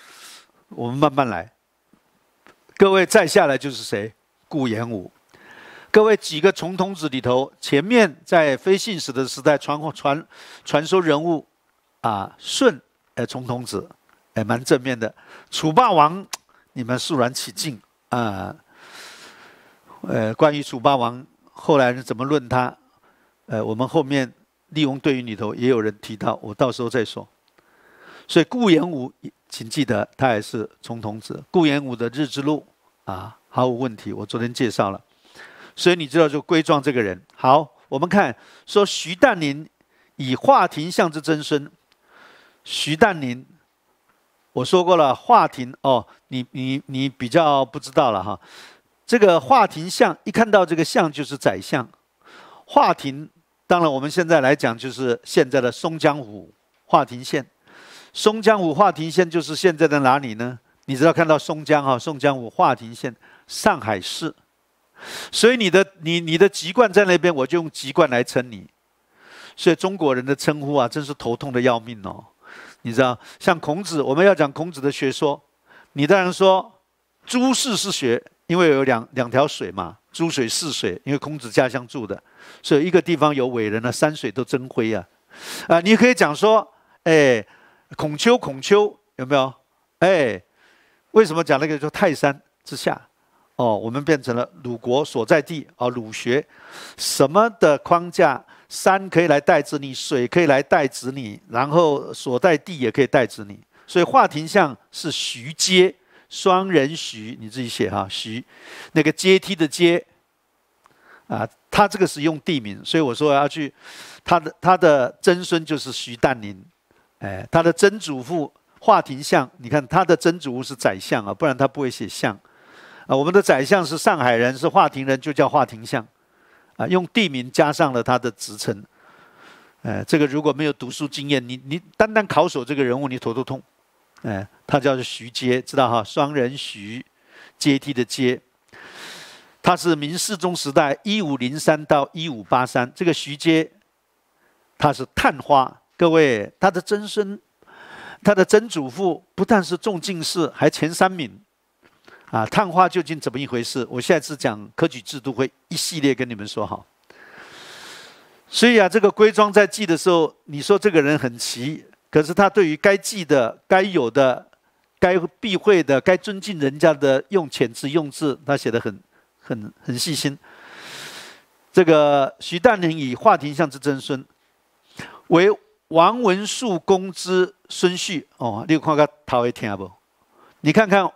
我们慢慢来。各位再下来就是谁？顾炎武。各位几个重童子里头，前面在非信史的时代传说人物啊，舜重童子，蛮正面的。楚霸王，你们肃然起敬啊。关于楚霸王后来怎么论他，我们后面利用对应里头也有人提到，我到时候再说。所以顾炎武，请记得他也是重童子。顾炎武的《日之录》啊，毫无问题，我昨天介绍了。所以你知道就归庄这个人。好，我们看说徐旦林以华亭相之曾孙。徐旦林，我说过了，华亭哦，你比较不知道了哈。这个华亭相，一看到这个相就是宰相。华亭，当然我们现在来讲就是现在的松江府华亭县。松江府华亭县就是现在的哪里呢？你知道看到松江哈，松江府华亭县，上海市。所以你的籍贯在那边，我就用籍贯来称你。所以中国人的称呼啊，真是头痛的要命哦。你知道，像孔子，我们要讲孔子的学说，你当然说诸氏是学，因为有两条水嘛，诸水泗水，因为孔子家乡住的，所以一个地方有伟人啊，山水都争辉啊。你可以讲说，孔丘有没有？为什么讲那个叫泰山之下？我们变成了鲁国所在地鲁学，什么的框架？山可以来代指你，水可以来代指你，然后所在地也可以代指你。所以华亭相是徐阶，双人徐，你自己写哈，徐，那个阶梯的阶啊，他这个是用地名，所以我说要去，他的曾孙就是徐旦林，他的曾祖父华亭相，你看他的曾祖父是宰相啊，不然他不会写相。我们的宰相是上海人，是华亭人，就叫华亭相，用地名加上了他的职称。这个如果没有读书经验，你单单考守这个人物，你头都痛。他叫做徐阶，知道哈？双人徐，阶梯的阶。他是明世宗时代1503到1583，这个徐阶，他是探花。各位，他的曾孙，他的曾祖父不但是中进士，还前3名。探花究竟怎么一回事？我下次讲科举制度会一系列跟你们说好。所以这个归庄在记的时候，你说这个人很奇，可是他对于该记的、该有的、该避讳的、该尊敬人家的用遣词用字，他写得很细心。这个徐旦林以华亭相之曾孙，为王文束公之孙婿。你有看到头会听不？你看看。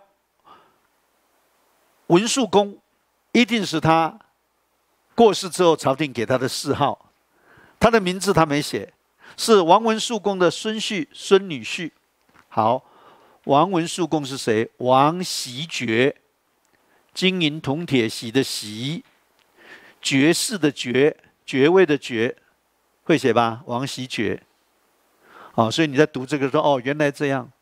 文束公一定是他过世之后朝廷给他的谥号，他的名字他没写，是王文束公的孙婿、孙女婿。好，王文束公是谁？王袭爵，金银铜铁玺的玺，爵士的爵，爵位的爵，会写吧？王袭爵。所以你在读这个说，原来这样。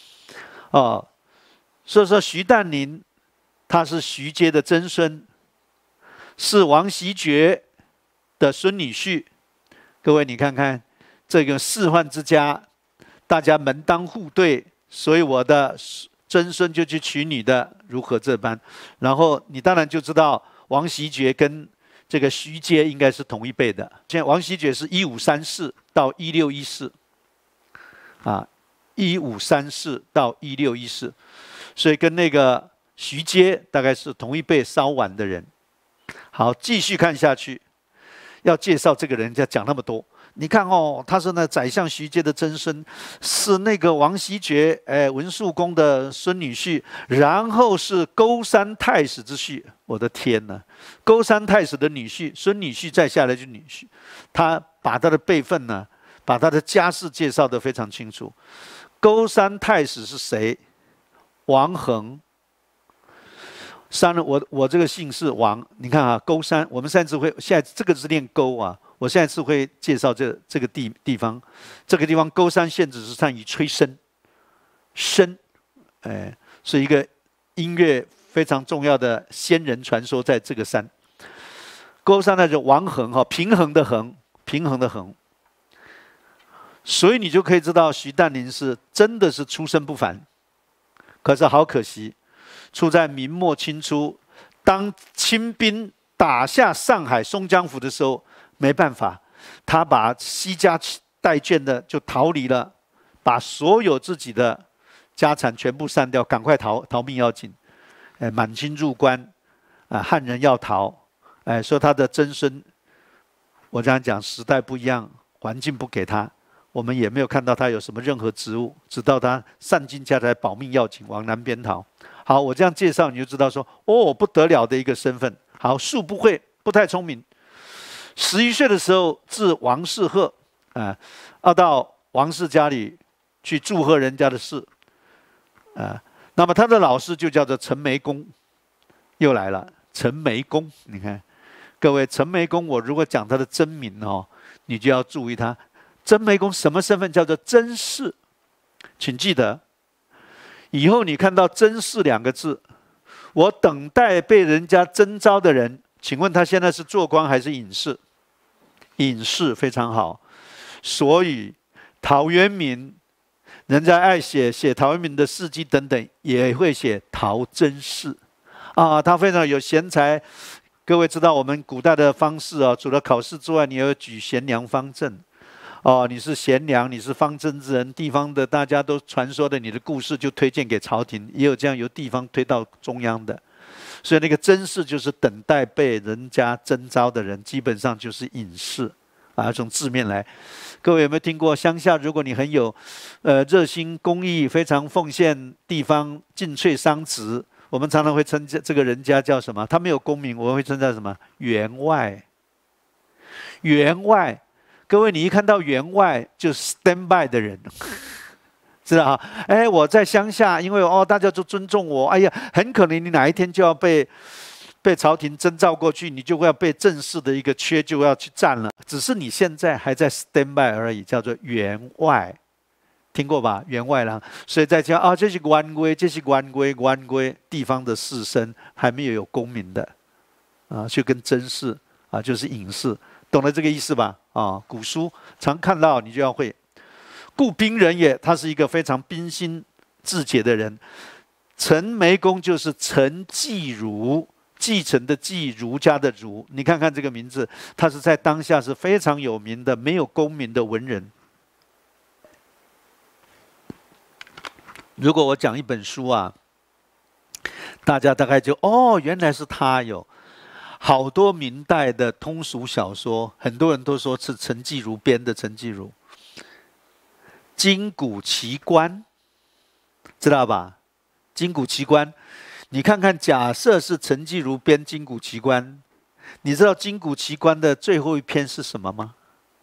所以说徐旦林。他是徐阶的曾孙，是王袭爵的孙女婿。各位，你看看这个仕宦之家，大家门当户对，所以我的曾孙就去娶女的，如何这般？然后你当然就知道，王袭爵跟这个徐阶应该是同一辈的。现在王袭爵是1534到1614，啊，1534到1614，所以跟那个。徐阶大概是同一辈稍晚的人。好，继续看下去，要介绍这个人，家讲那么多。你看他是那宰相徐阶的曾孙，是那个王袭爵，文束公的孙女婿，然后是勾山太史之婿。我的天哪！勾山太史的女婿，孙女婿再下来就女婿，他把他的辈分呢，把他的家世介绍得非常清楚。勾山太史是谁？王衡。我这个姓是王，你看勾山，我们现在这个是念勾啊，我现在是会介绍这个地方，这个地方勾山县只是善于吹笙，是一个音乐非常重要的仙人传说，在这个山。勾山那就王衡平衡的衡，所以你就可以知道徐旦林是真的是出身不凡。 可是好可惜，处在明末清初，当清兵打下上海松江府的时候，没办法，他把西家带眷的就逃离了，把所有自己的家产全部散掉，赶快逃命要紧。满清入关，汉人要逃，说他的曾孙，我这样讲，时代不一样，环境不给他，我们也没有看到他有什么任何职务，直到他散尽家财，保命要紧，往南边逃。好，我这样介绍你就知道说，哦，不得了的一个身份。好，术不会，不太聪明。11岁的时候，字王世鹤，要到王氏家里去祝贺人家的事，那么他的老师就叫做陈眉公，又来了，陈眉公，你看，各位，陈眉公，我如果讲他的真名哦，你就要注意他。真眉公什么身份？叫做甄氏，请记得，以后你看到甄氏2个字，我等待被人家征召的人，请问他现在是做官还是隐士？隐士，非常好。所以陶渊明，人家爱写陶渊明的事迹等等，也会写陶甄氏他非常有贤才。各位知道我们古代的方式除了考试之外，你也有举贤良方正。你是贤良，你是方正之人，地方的大家都传说的你的故事就推荐给朝廷，也有这样由地方推到中央的。所以那个甄氏就是等待被人家征召的人，基本上就是隐士从字面来。各位有没有听过乡下，如果你很有热心公益，非常奉献地方，尽瘁桑植，我们常常会称这个人家叫什么？他没有功名，我们会称他什么？员外。员外，各位，你一看到员外，就是 stand by 的人，知道我在乡下，因为大家都尊重我，很可能你哪一天就要被朝廷征召过去，你就会要被正式的一个缺就要去占了，只是你现在还在 stand by 而已，叫做员外，听过吧？员外郎，所以在讲这是官规，这是官规，地方的士绅还没有功名的就跟甄氏就是隐士，懂了这个意思吧？古书常看到，你就要会。故兵人也，他是一个非常冰心至洁的人。陈眉公就是陈继儒，继承的继，儒家的儒。你看看这个名字，他是在当下是非常有名的，没有功名的文人。如果我讲一本书大家大概就原来是他有。好多明代的通俗小说，很多人都说是陈继儒编的。陈继儒，金谷奇观，知道吧？金谷奇观，你看看，假设是陈继儒编金谷奇观，你知道金谷奇观的最后一篇是什么吗？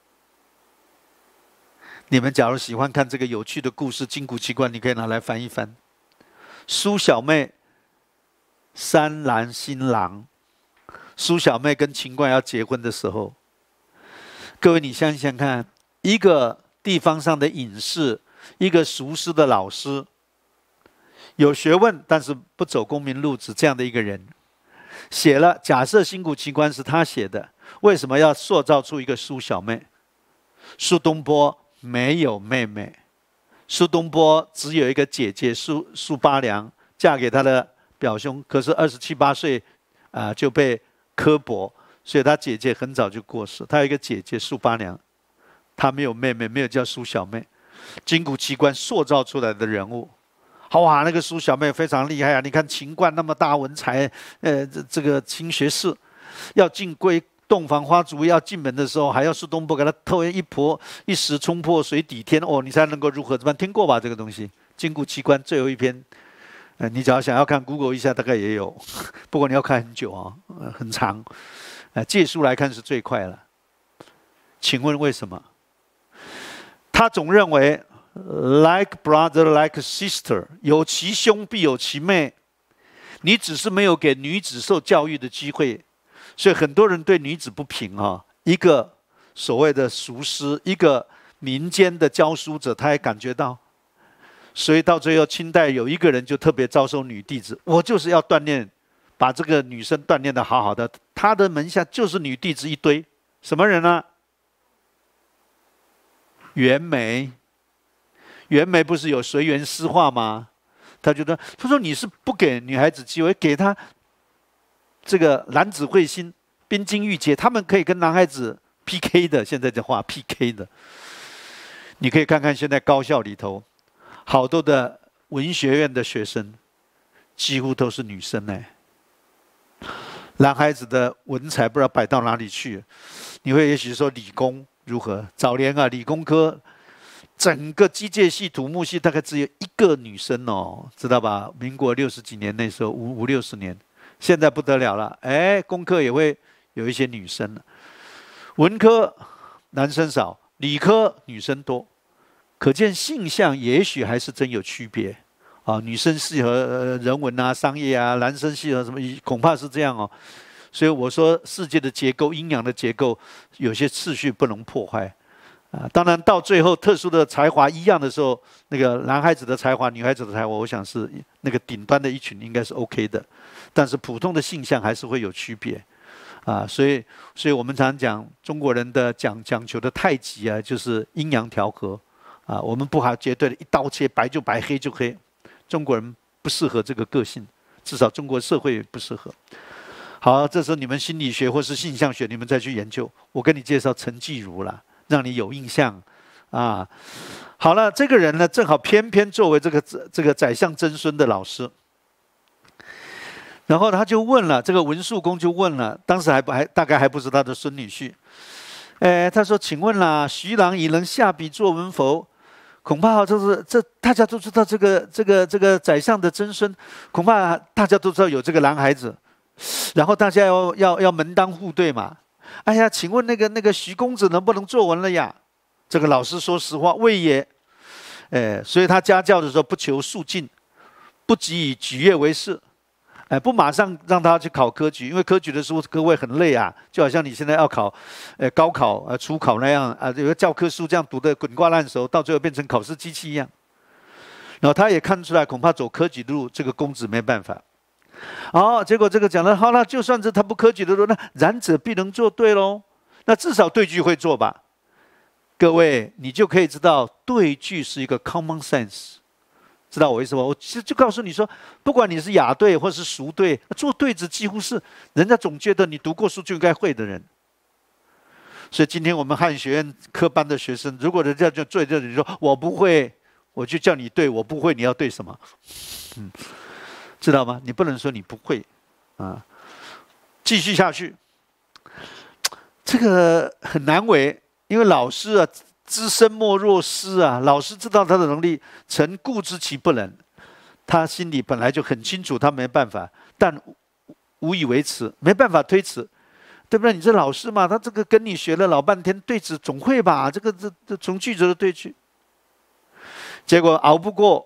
你们假如喜欢看这个有趣的故事，金谷奇观你可以拿来翻一翻。苏小妹三郎新郎。苏小妹跟秦观要结婚的时候，各位你想想看，一个地方上的隐士，一个塾师的老师，有学问但是不走功名路子这样的一个人，写了假设金谷奇观是他写的，为什么要塑造出一个苏小妹？苏东坡没有妹妹，苏东坡只有一个姐姐苏八娘，嫁给他的表兄，可是27、28岁就被刻薄，所以他姐姐很早就过世。他有一个姐姐苏八娘，他没有妹妹，没有叫苏小妹。金谷奇观塑造出来的人物，哇，那个苏小妹非常厉害你看秦观那么大文才，这个清学士，要进闺洞房花烛要进门的时候，还要苏东坡给他偷一婆，一时冲破水底天，你才能够如何怎么办？听过吧？这个东西，金谷奇观最后一篇。你只要想要看 ，Google 一下，大概也有。不过你要看很久很长。借书来看是最快了。请问为什么？他总认为 ，like brother, like sister， 有其兄必有其妹。你只是没有给女子受教育的机会，所以很多人对女子不平一个所谓的塾师，一个民间的教书者，他也感觉到。所以到最后，清代有一个人就特别招收女弟子，我就是要锻炼，把这个女生锻炼得好好的。他的门下就是女弟子一堆，什么人呢？袁枚。袁枚不是有随园诗话吗？ 他觉得他说你是不给女孩子机会，给她这个男子会心、冰晶玉洁，他们可以跟男孩子 PK 的。现在的话 PK 的，你可以看看现在高校里头，好多的文学院的学生，几乎都是女生呢。男孩子的文采不知道摆到哪里去。你会也许说理工如何？早年啊，理工科整个机械系、土木系大概只有1个女生哦，知道吧？民国60几年那时候，50、60年，现在不得了了，哎，工科也会有一些女生了。文科男生少，理科女生多，可见性向也许还是真有区别啊。女生适合人文啊、商业啊，男生适合什么？恐怕是这样哦。所以我说，世界的结构、阴阳的结构，有些次序不能破坏啊。当然，到最后特殊的才华一样的时候，那个男孩子的才华、女孩子的才华，我想是那个顶端的一群应该是 OK 的。但是普通的性向还是会有区别啊。所以我们常讲中国人的讲求的太极啊，就是阴阳调和啊。我们不好绝对的一刀切，白就白，黑就黑。中国人不适合这个个性，至少中国社会不适合。好，这时候你们心理学或是性相学，你们再去研究。我跟你介绍陈继儒啦，让你有印象啊。好了，这个人呢，正好偏偏作为这个宰相曾孙的老师，然后他就问了，这个文肃公就问了，当时大概还不是他的孙女婿。他说：“请问啦，徐郎已能下笔作文否？恐怕这大家都知道这个宰相的曾孙，恐怕大家都知道有这个男孩子。”然后大家要门当户对嘛。哎呀，请问那个徐公子能不能作文了呀？这个老师说实话，未也。所以他家教的时候不求速进，不急以举业为事。不马上让他去考科举，因为科举的时候各位很累啊，就好像你现在要考高考初考那样啊，有个教科书这样读得滚瓜烂熟，到最后变成考试机器一样。然后他也看出来，恐怕走科举的路，这个公子没办法。结果这个讲了，好了，就算是他不科举的路，那然者必能做对喽。那至少对句会做吧？各位，你就可以知道，对句是一个 common sense， 知道我意思吗？我就告诉你说，不管你是雅对或是俗对，做对子几乎是人家总觉得你读过书就应该会的人。所以今天我们汉学院科班的学生，如果人家就对着你说我不会，我就叫你对，我不会，你要对什么？知道吗？你不能说你不会啊。继续下去，这个很难为，因为老师啊，知深莫若师啊。老师知道他的能力，臣固知其不能。他心里本来就很清楚，他没办法，但无以为辞，没办法推辞，对不对？你是老师嘛，他这个跟你学了老半天，对子总会吧？这从句子的对句，结果熬不过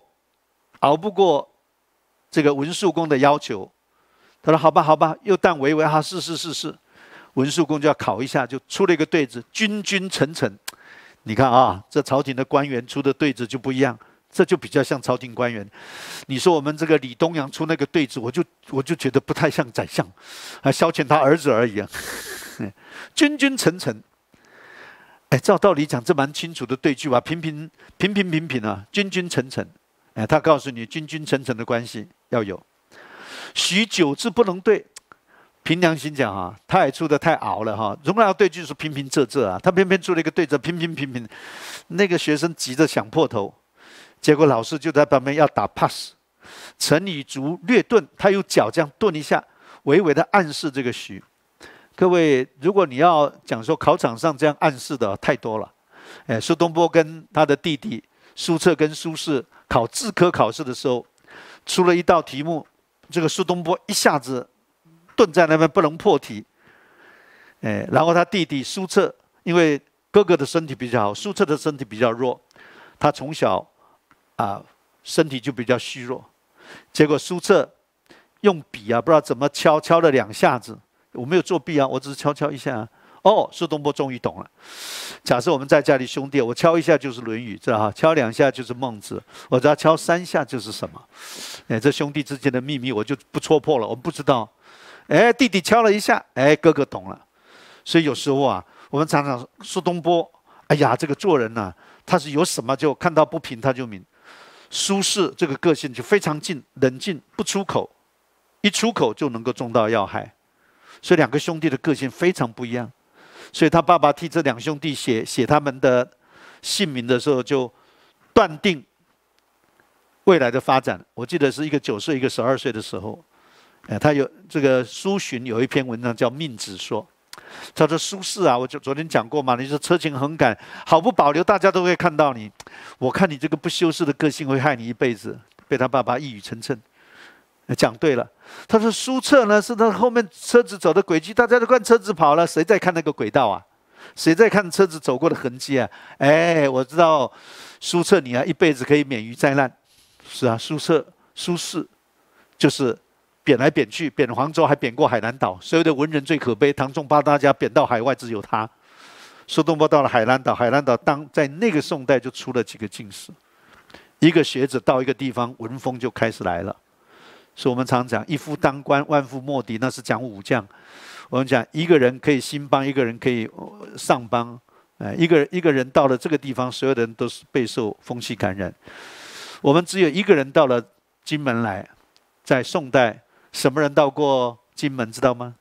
这个文肃公的要求，他说：“好吧，又但为为，是。”文肃公就要考一下，就出了一个对子：“君君臣臣。”你看啊，这朝廷的官员出的对子就不一样，这就比较像朝廷官员。你说我们这个李东阳出那个对子，我就觉得不太像宰相，消遣他儿子而已啊。君君臣臣，照道理讲，这蛮清楚的对句吧？平啊，君君臣臣。他告诉你，君君臣臣的关系要有。许久之不能对，凭良心讲啊，他也出的太熬了哈。荣耀对句是平仄啊，他偏偏出了一个对子平，那个学生急着想破头，结果老师就在旁边要打 pass。臣以足略顿，他用脚这样顿一下，微微的暗示这个许。各位，如果你要讲说考场上这样暗示的太多了。苏东坡跟他的弟弟苏辙跟苏轼考制科考试的时候，出了一道题目，这个苏东坡一下子顿在那边不能破题。然后他弟弟苏辙，因为哥哥的身体比较好，苏辙的身体比较弱，他从小身体就比较虚弱。结果苏辙用笔不知道怎么敲了2下子，我没有作弊啊，我只是敲一下。苏东坡终于懂了。假设我们在家里兄弟，我敲一下就是《论语》，知道哈？敲2下就是《孟子》，我只要敲3下就是什么？这兄弟之间的秘密我就不戳破了，我们不知道。弟弟敲了1下，哥哥懂了。所以有时候我们常常苏东坡，这个做人他是有什么就看到不平他就明。 苏轼这个个性就非常冷静，不出口，一出口就能够中到要害。所以两个兄弟的个性非常不一样。所以他爸爸替这两兄弟写他们的姓名的时候，就断定未来的发展。我记得是一个9岁，一个12岁的时候，他有这个苏洵有一篇文章叫《命子说》，他说苏轼啊，我就昨天讲过嘛，你说车情横感，毫不保留，大家都会看到你。我看你这个不修饰的个性会害你一辈子。被他爸爸一语成谶，讲对了。他说苏辙呢是他后面车子走的轨迹，大家都看车子跑了，谁在看那个轨道啊？谁在看车子走过的痕迹啊？我知道苏辙你啊一辈子可以免于灾难。是啊，苏轼就是贬来贬去，贬黄州还贬过海南岛，所有的文人最可悲，唐仲巴大家贬到海外，只有他。苏东坡到了海南岛，海南岛在那个宋代就出了几个进士，一个学者到一个地方，文风就开始来了。所以我们常讲一夫当关，万夫莫敌，那是讲武将。我们讲一个人可以兴邦，一个人可以上邦，一个人到了这个地方，所有的人都是备受风气感染。我们只有一个人到了金门来，在宋代，什么人到过金门知道吗？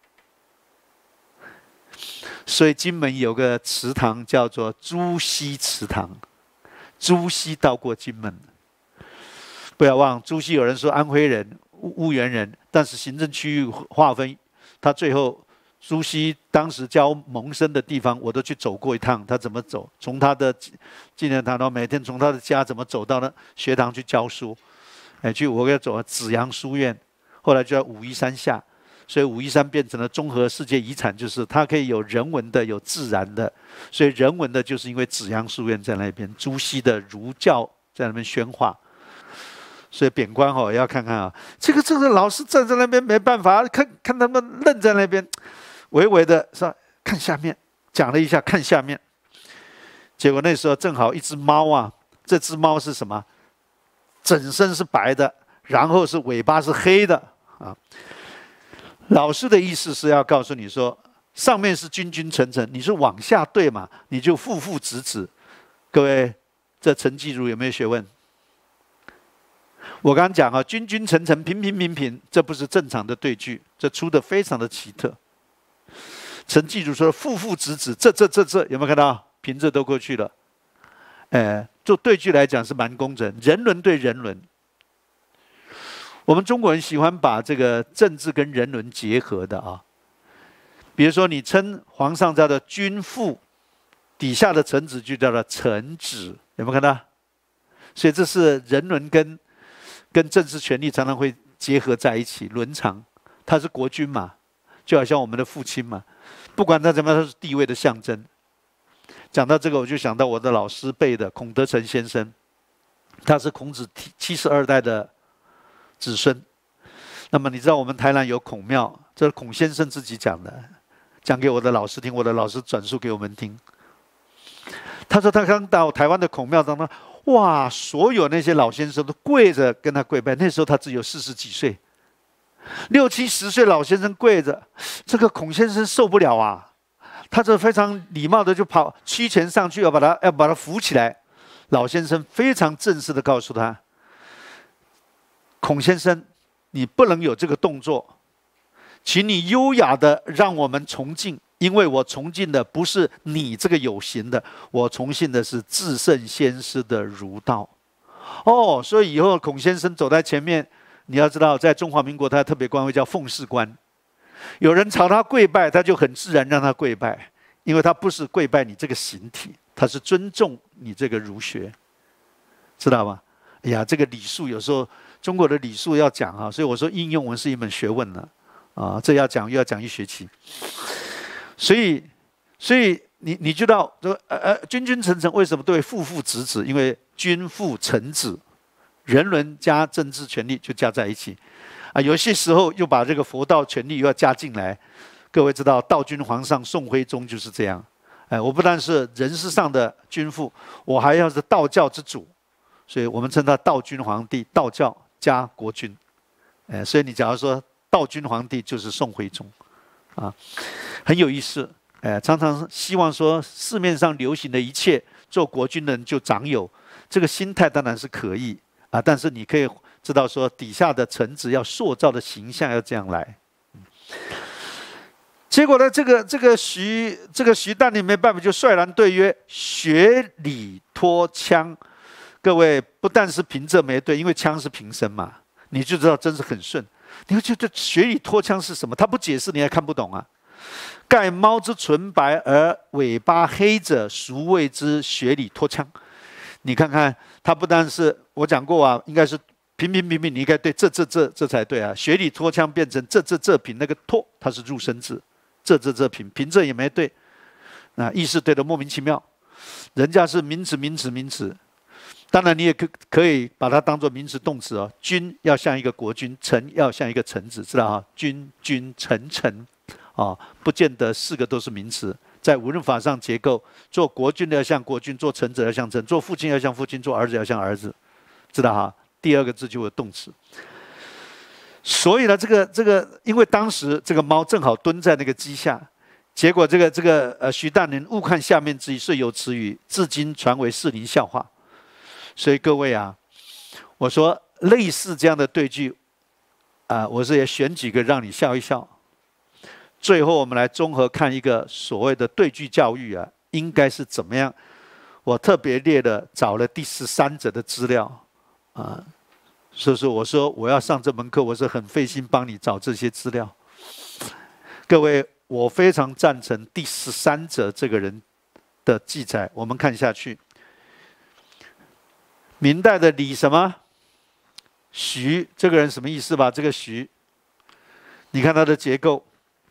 所以金门有个祠堂叫做朱熹祠堂，朱熹到过金门。不要忘，朱熹有人说安徽人、婺源人，但是行政区域划分，他最后朱熹当时教蒙生的地方，我都去走过一趟。他怎么走？从他的纪念堂到每天从他的家怎么走到呢学堂去教书？我给他走紫阳书院，后来就在武夷山下，所以武夷山变成了综合世界遗产，就是它可以有人文的，有自然的。所以人文的就是因为紫阳书院在那边，朱熹的儒教在那边宣化。所以贬官也要看看啊，这个老师站在那边没办法，看他们愣在那边，微微的说看下面，讲了一下看下面，结果那时候正好一只猫啊，这只猫是什么？整身是白的，然后是尾巴是黑的啊。老师的意思是要告诉你说，上面是君君臣臣，你是往下对嘛，你就父父子子。各位，这陈继儒有没有学问？我刚刚讲啊，君君臣臣，平平平平，这不是正常的对句，这出的非常的奇特。陈继儒说父父子子，这有没有看到？平仄都过去了。做对句来讲是蛮工整，人伦对人伦。我们中国人喜欢把这个政治跟人伦结合的啊。比如说你称皇上叫做君父，底下的臣子就叫做臣子，有没有看到？所以这是人伦跟政治权力常常会结合在一起，伦常。他是国君嘛，就好像我们的父亲嘛，不管他怎么样，他是地位的象征。讲到这个，我就想到我的老师辈的孔德成先生，他是孔子72代的子孙。那么你知道我们台南有孔庙，这是孔先生自己讲的，讲给我的老师听，我的老师转述给我们听。他说他刚到台湾的孔庙当中，哇，所有那些老先生都跪着跟他跪拜。那时候他只有40几岁，60、70岁老先生跪着，这个孔先生受不了啊，他这非常礼貌的就跑屈前上去，要把他扶起来。老先生非常正式的告诉他，孔先生，你不能有这个动作，请你优雅的让我们崇敬。因为我崇敬的不是你这个有形的，我崇敬的是至圣先师的儒道。所以以后孔先生走在前面，你要知道，在中华民国，他特别官位叫奉事官。有人朝他跪拜，他就很自然让他跪拜，因为他不是跪拜你这个形体，他是尊重你这个儒学，知道吗？哎呀，这个礼数有时候中国的礼数要讲啊，所以我说应用文是一门学问呢啊，这要讲又要讲一学期。所以你知道君君臣臣为什么对父父子子？因为君父臣子，人伦加政治权力就加在一起啊。有些时候又把这个佛道权力又要加进来。各位知道道君皇上宋徽宗就是这样。我不但是人事上的君父，我还要是道教之主，所以我们称他道君皇帝，道教加国君。所以你假如说道君皇帝就是宋徽宗。很有意思。 常常希望说市面上流行的一切，做国君的人就长有这个心态，当然是可以啊，但是你可以知道说底下的臣子要塑造的形象要这样来。结果呢，这个徐旦你没办法，就率然对曰：“学礼托羌。”各位不但是平仄没对，因为羌是平声嘛，你就知道真是很顺。你会觉得学礼托羌是什么？他不解释你还看不懂啊。盖猫之纯白而尾巴黑者，孰谓之学礼托羌？你看看，他不但是我讲过啊，应该是平，你应该对这才对啊。学礼托羌变成这平，那个托它是入声字，这平仄也没对，啊，意思对的莫名其妙。人家是名词，当然你也可以把它当作名词动词哦。君要像一个国君，臣要像一个臣子，知道哈？君臣。不见得四个都是名词，在文法上结构，做国君的要像国君，做臣子要像臣，做父亲要像父亲，做儿子要像儿子，知道哈？第二个字就有动词。所以呢，这个，因为当时这个猫正好蹲在那个鸡下，结果徐旦人误看下面之意，遂有此语，至今传为士林笑话。所以各位啊，我说类似这样的对句我是也选几个让你笑一笑。最后我们来综合看一个所谓的对句教育应该是怎么样。我特别找了第13则的资料所以说我说我要上这门课，我是很费心帮你找这些资料。各位，我非常赞成第13则这个人的记载。我们看下去，明代的李什么徐这个人什么意思吧？这个徐，你看他的结构。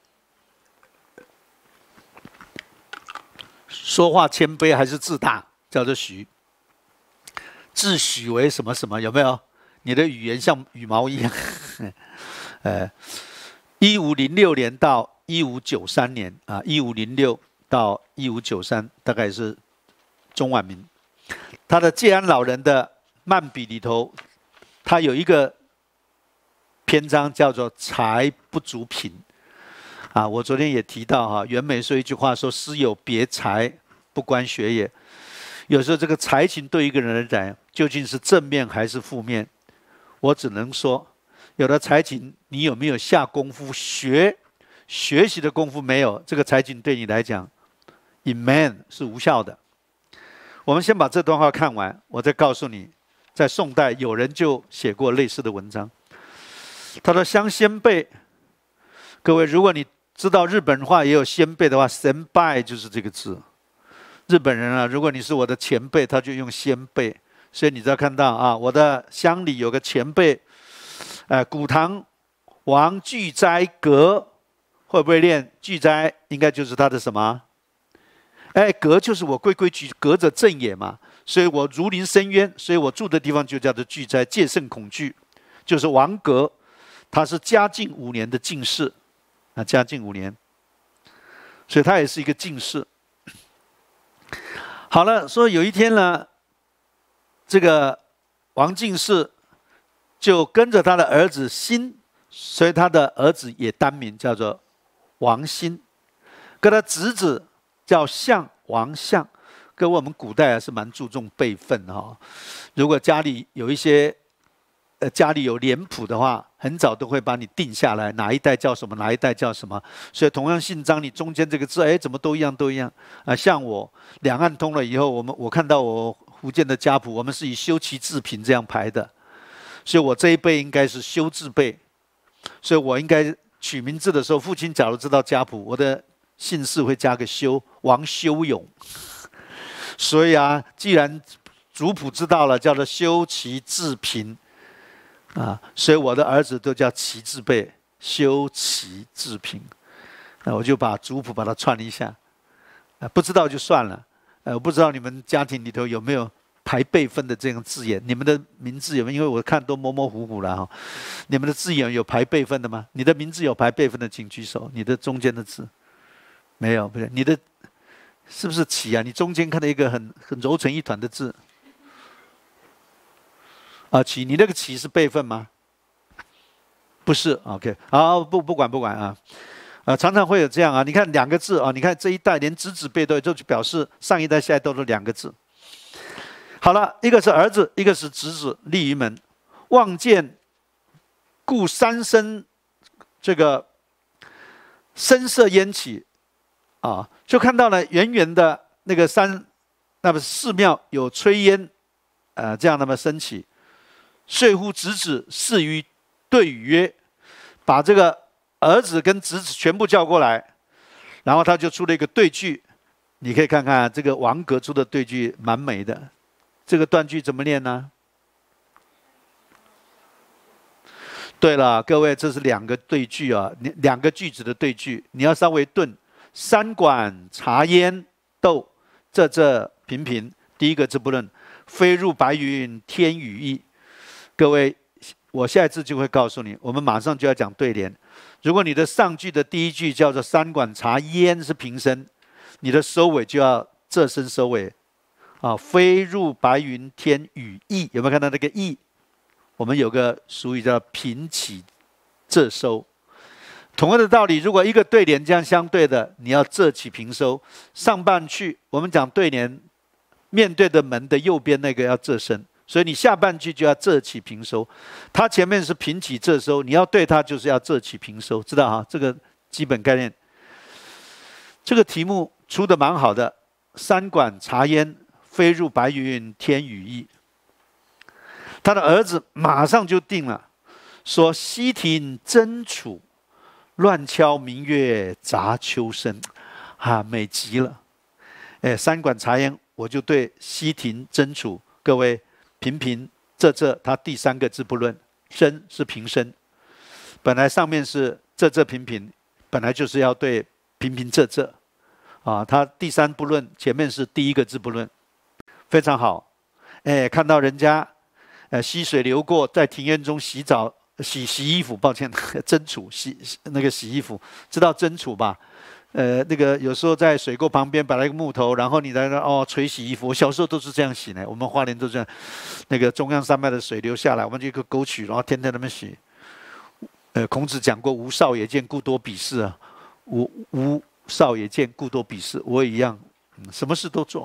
说话谦卑还是自大，叫做徐。自诩为什么什么，有没有？你的语言像羽毛一样。1506年到1593年1506到1593，大概是中晚明。他的戒安老人的漫笔里头，他有一个篇章叫做“才不足贫”。我昨天也提到袁枚说一句话说：“师有别才，不关学也。”有时候这个才情对一个人来讲，究竟是正面还是负面？我只能说，有的才情你有没有下功夫学习的功夫没有，这个才情对你来讲 ，in man 是无效的。我们先把这段话看完，我再告诉你，在宋代有人就写过类似的文章。他说：“相先辈。”各位，如果你知道日本话也有先辈的话，先輩就是这个字。日本人如果你是我的前辈，他就用先辈。所以你只要看到我的乡里有个前辈，古堂王巨斋阁，会不会念巨斋？应该就是他的什么？阁就是我规矩，阁者正也嘛。所以我如临深渊，所以我住的地方就叫做巨斋，戒慎恐惧，就是王阁。他是嘉靖5年的进士。嘉靖5年，所以他也是一个进士。好了，说有一天呢，这个王进士就跟着他的儿子辛，所以他的儿子也单名叫做王辛，跟他侄子叫相，王相。跟我们古代是蛮注重辈分如果家里有一些家里有脸谱的话，很早都会把你定下来，哪一代叫什么，哪一代叫什么。所以同样姓张，你中间这个字，怎么都一样，都一样像我两岸通了以后，我看到我福建的家谱，我们是以修齐治平这样排的，所以我这一辈应该是修治辈，所以我应该取名字的时候，父亲假如知道家谱，我的姓氏会加个修，王修勇。所以既然族谱知道了，叫做修齐治平。所以我的儿子都叫齐字辈，修齐治平。我就把族谱把它串了一下。不知道就算了。我不知道你们家庭里头有没有排辈分的这样字眼？你们的名字有没有？因为我看都模模糊糊了你们的字眼有排辈分的吗？你的名字有排辈分的，请举手。你的中间的字没有，不是你的是不是齐你中间看到一个很揉成一团的字。齐，你那个齐是辈分吗？不是 ，OK， 好，不管常常会有这样啊。你看两个字啊，你看这一代连子子辈都有，就表示上一代下一代都是两个字。好了，一个是儿子，一个是侄子，立于门。望见故三声，这个声色烟起啊，就看到了远远的那个那么寺庙有炊烟，这样那么升起。遂呼侄子侍于对语曰：“把这个儿子跟侄子全部叫过来。”然后他就出了一个对句，你可以看看这个王格出的对句蛮美的。这个断句怎么念呢？对了，各位，这是两个对句啊，两个句子的对句，你要稍微顿。三管察烟斗，仄平平。第一个字不论，飞入白云天宇异。各位，我下一次就会告诉你，我们马上就要讲对联。如果你的上句的第一句叫做三管察烟是平声，你的收尾就要仄声收尾。啊，飞入白云天宇异，有没有看到那个异？我们有个俗语叫平起仄收。同样的道理，如果一个对联这样相对的，你要仄起平收。上半句我们讲对联，面对的门的右边那个要仄声，所以你下半句就要仄起平收。它前面是平起仄收，你要对它就是要仄起平收，知道哈？这个基本概念。这个题目出的蛮好的，三管察烟，飞入白云天宇异。他的儿子马上就定了，说西庭真楚，乱敲明月杂秋声，美极了。三管察烟，我就对西庭真楚，各位平平仄，它第三个字不论，声是平声，本来上面是仄平平，本来就是要对平平仄啊，它第三不论，前面是第一个字不论，非常好。看到人家溪水流过，在庭院中洗澡洗衣服，抱歉，蒸杵洗衣服，知道蒸杵吧？那个有时候在水沟旁边摆了一个木头，然后你在那捶洗衣服。我小时候都是这样洗呢，我们花莲都这样，那个中央山脉的水流下来，我们就一个沟渠，然后天天在那边洗。孔子讲过“无少也见，故多鄙视”啊，无少也见，故多鄙视。我也一样，什么事都做。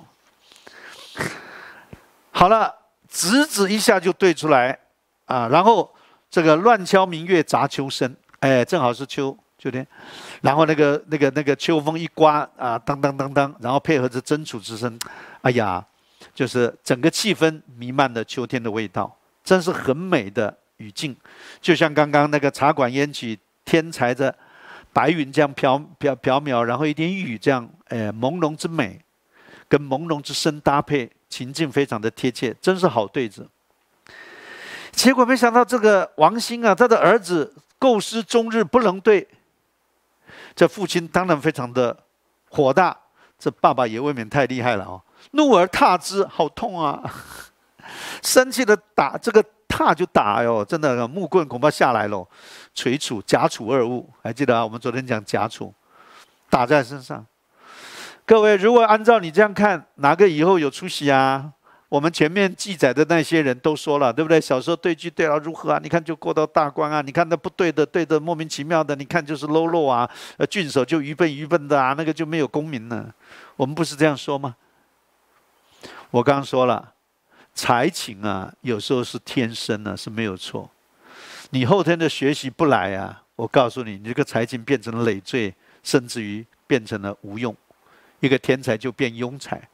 好了。子子一下就对出来啊，然后这个乱敲明月杂秋声，正好是秋天，然后那个秋风一刮啊，当当当当，然后配合着蒸杵之声，哎呀，就是整个气氛弥漫了秋天的味道，真是很美的语境，就像刚刚那个茶馆烟起，天才着白云这样缥缈，然后一点雨这样，朦胧之美，跟朦胧之声搭配。情境非常的贴切，真是好对子。结果没想到这个王兴啊，他的儿子构思终日不能对，这父亲当然非常的火大，这爸爸也未免太厉害了哦，怒而踏之，好痛啊！生气的打这个踏就打哟，真的木棍恐怕下来了，锤杵、夹杵二物，还记得啊？我们昨天讲夹杵，打在身上。各位，如果按照你这样看，哪个以后有出息啊？我们前面记载的那些人都说了，对不对？小时候对句对了如何啊？你看就过到大官啊，你看那不对的，对的莫名其妙的，你看就是喽啰啊，郡守就愚笨的啊，那个就没有功名了。我们不是这样说吗？我刚刚说了，才情啊，有时候是天生啊，是没有错。你后天的学习不来啊，我告诉你，你这个才情变成了累赘，甚至于变成了无用。一个天才就变庸才。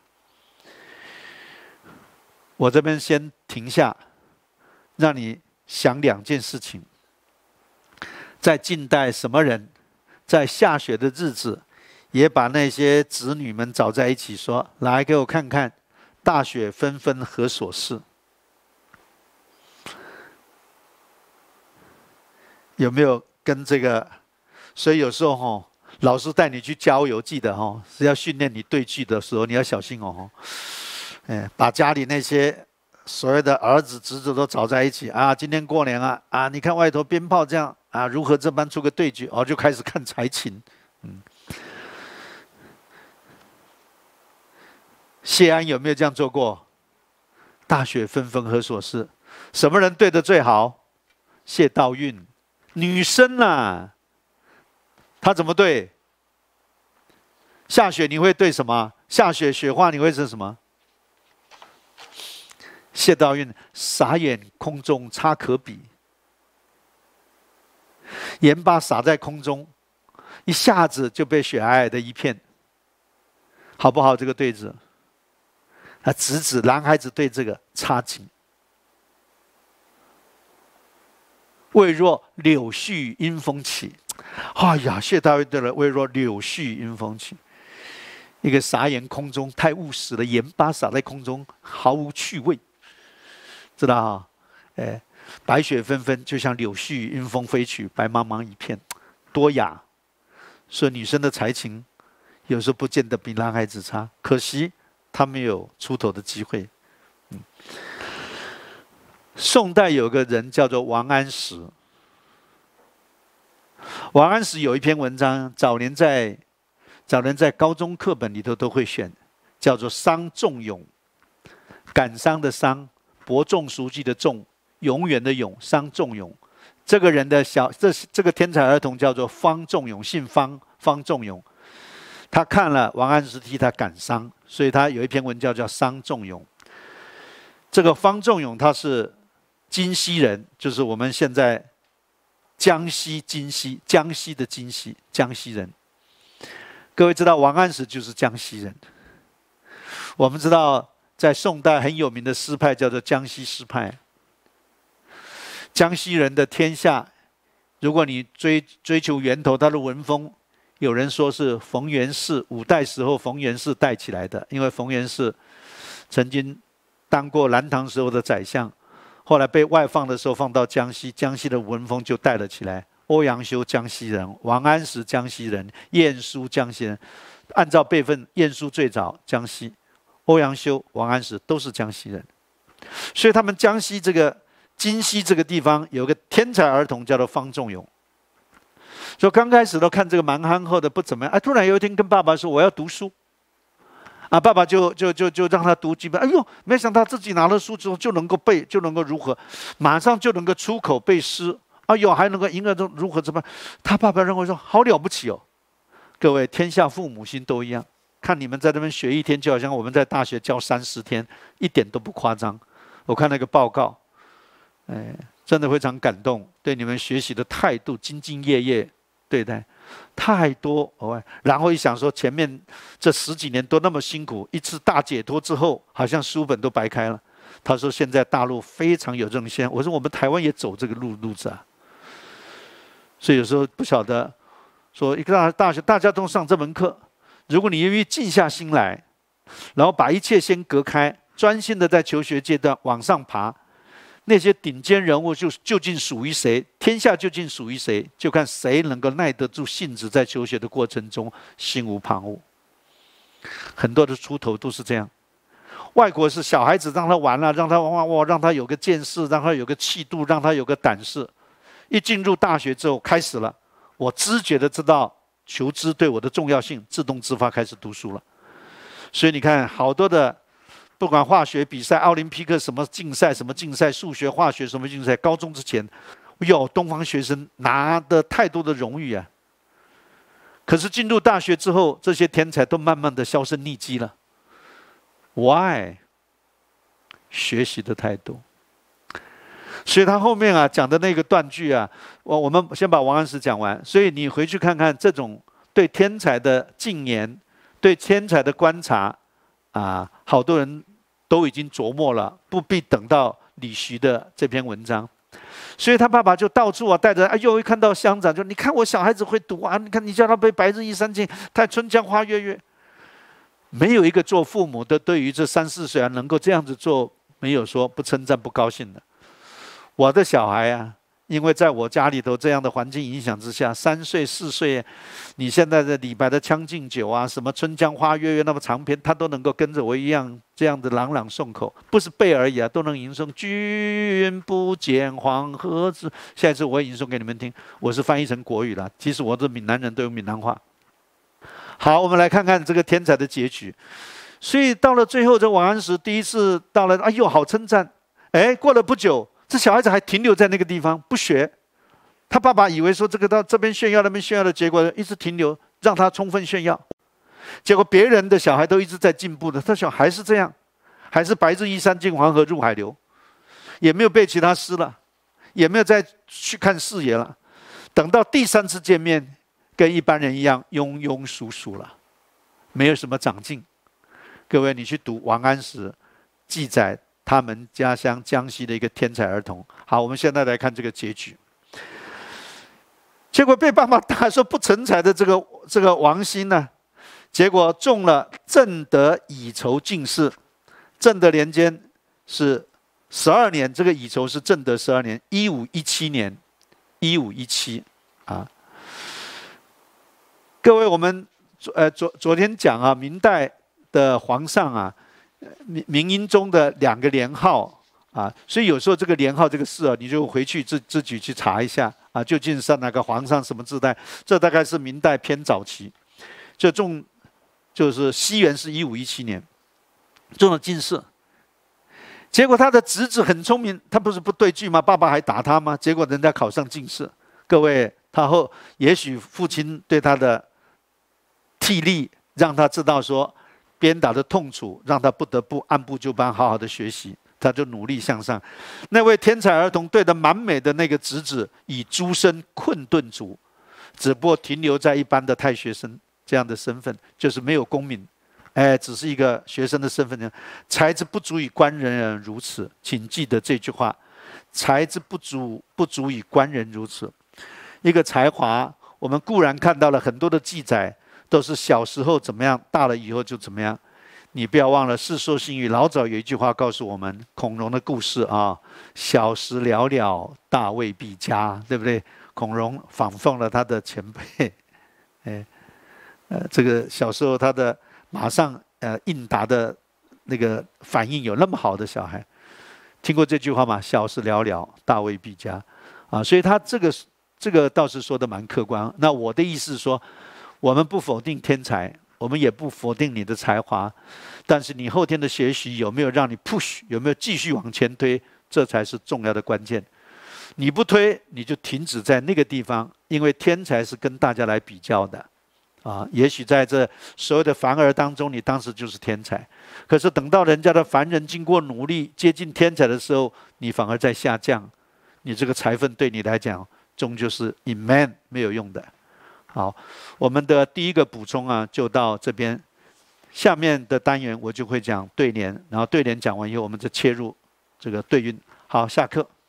我这边先停下，让你想两件事情。在近代，什么人在下雪的日子，也把那些子女们找在一起说：“来，给我看看，大雪纷纷何所似？”有没有跟这个？所以有时候老师带你去郊游，记得是要训练你对句的时候，你要小心哦。把家里那些所谓的儿子、侄子都找在一起啊，今天过年啊，你看外头鞭炮这样啊，如何这般出个对句就开始看才情。谢安有没有这样做过？大雪纷纷何所似？什么人对得最好？谢道韫，女生啊。 他怎么对？下雪你会对什么？下雪雪化你会是什么？谢道韫撒眼空中差可比，盐巴撒在空中，一下子就被雪皑皑的一片，好不好？这个对子，他直指男孩子对这个差劲。未若柳絮因风起，哎呀，谢道韫对了，未若柳絮因风起。一个撒盐空中太务实了，盐巴撒在空中毫无趣味，知道啊？白雪纷纷，就像柳絮因风飞去，白茫茫一片，多雅。所以女生的才情有时候不见得比男孩子差，可惜她没有出头的机会。宋代有个人叫做王安石，王安石有一篇文章，早年在高中课本里头都会选，叫做《伤仲永》，感伤的伤，伯仲叔季的仲，永远的永，伤仲永。这个人的这个天才儿童叫做方仲永，姓方，方仲永。他看了王安石替他感伤，所以他有一篇文叫《伤仲永》。这个方仲永他是金溪人，就是我们现在江西的江西人。各位知道王安石就是江西人。我们知道在宋代很有名的诗派叫做江西诗派。江西人的天下，如果你追求源头，他的文风，有人说是冯源氏，五代时候冯源氏带起来的，因为冯源氏曾经当过南唐时候的宰相，后来被外放的时候放到江西，江西的文风就带了起来。欧阳修江西人，王安石江西人，晏殊江西人。按照辈分，晏殊最早江西，欧阳修、王安石都是江西人。所以他们江西这个金溪这个地方有个天才儿童叫做方仲永。所以刚开始都看这个蛮憨厚的不怎么样，突然有一天跟爸爸说我要读书，爸爸就让他读几本，哎呦，没想到自己拿了书之后就能够背，就能够如何，马上就能够出口背诗。哎呦，还能够赢得如何怎么？他爸爸认为说好了不起哦！各位，天下父母心都一样，看你们在那边学一天，就好像我们在大学教30天，一点都不夸张。我看那个报告，真的非常感动，对你们学习的态度兢兢业业对待，太多然后一想说前面这10几年都那么辛苦，一次大解脱之后，好像书本都白开了。他说现在大陆非常有这种现象，我说我们台湾也走这个路子啊。所以有时候不晓得，说一个大学大家都上这门课，如果你愿意静下心来，然后把一切先隔开，专心的在求学阶段往上爬，那些顶尖人物究竟属于谁，天下究竟属于谁，就看谁能够耐得住性子，在求学的过程中心无旁骛。很多的出头都是这样。外国是小孩子让他玩了，让他哇，让他有个见识，让他有个气度，让他有个胆识。一进入大学之后，开始了，我知觉的知道求知对我的重要性，自动自发开始读书了。所以你看，好多的不管化学比赛、奥林匹克什么竞赛、数学、化学什么竞赛，高中之前，有东方学生拿的太多的荣誉啊。可是进入大学之后，这些天才都慢慢的销声匿迹了。Why？ 学习的态度。所以他后面讲的那个断句我们先把王安石讲完。所以你回去看看这种对天才的敬言，对天才的观察好多人都已经琢磨了，不必等到李徐的这篇文章。所以他爸爸就到处带着，一看到乡长就你看我小孩子会读你看你叫他背白日依山尽，他春江花月月。没有一个做父母的对于这3、4岁能够这样子做，没有说不称赞不高兴的。我的小孩因为在我家里头这样的环境影响之下，3岁4岁，你现在的李白的《将进酒》什么春江花月月那么长篇，他都能够跟着我一样这样的朗朗诵口，不是背而已都能吟诵。君不见黄河之，下一次我会吟诵给你们听，我是翻译成国语了。其实我的闽南人都有闽南话。好，我们来看看这个天才的结局。所以到了最后，这王安石第一次到了，好称赞。过了不久，这小孩子还停留在那个地方不学， 他爸爸以为说这个到这边炫耀那边炫耀的结果一直停留，让他充分炫耀。结果别人的小孩都一直在进步的，他小孩是这样，还是白日依山尽，黄河入海流，也没有背其他诗了，也没有再去看视野了。等到第3次见面，跟一般人一样庸庸俗俗了，没有什么长进。各位，你去读王安石记载他们家乡江西的一个天才儿童。好，我们现在来看这个结局。结果被爸爸打说不成才的这个王欣呢，结果中了正德乙丑进士。正德年间是12年，这个乙丑是正德12年，1517年，1517啊。各位，我们昨天讲啊，明代的皇上啊，明英宗的2个年号啊，所以有时候这个年号这个事啊，你就回去自己去查一下啊，究竟是哪个皇上什么字代？这大概是明代偏早期，就是西元是1517年，中了进士。结果他的侄子很聪明，他不是不对句吗？爸爸还打他吗？结果人家考上进士。各位，也许父亲对他的替力，让他知道说鞭打的痛楚，让他不得不按部就班好好的学习，他就努力向上。那位天才儿童对着满美的那个侄子以诸身困顿足，只不过停留在一般的太学生这样的身份，就是没有功名，只是一个学生的身份。才智不足以观人如此，请记得这句话：才智不足以观人如此。一个才华，我们固然看到了很多的记载，都是小时候怎么样，大了以后就怎么样。你不要忘了，《世说新语》老早有一句话告诉我们，孔融的故事啊，小时了了，大未必佳，对不对？孔融仿奉了他的前辈，这个小时候他的马上应答的那个反应有那么好的小孩，听过这句话吗？小时了了，大未必佳啊，所以他这个倒是说的蛮客观。那我的意思是说，我们不否定天才，我们也不否定你的才华，但是你后天的学习有没有让你 push， 有没有继续往前推，这才是重要的关键。你不推，你就停止在那个地方，因为天才是跟大家来比较的啊。也许在这所有的凡儿当中，你当时就是天才，可是等到人家的凡人经过努力接近天才的时候，你反而在下降，你这个才分对你来讲终究是 in man 没有用的。好，我们的第一个补充啊，就到这边。下面的单元我就会讲对联，然后对联讲完以后，我们再切入这个对韵。好，下课。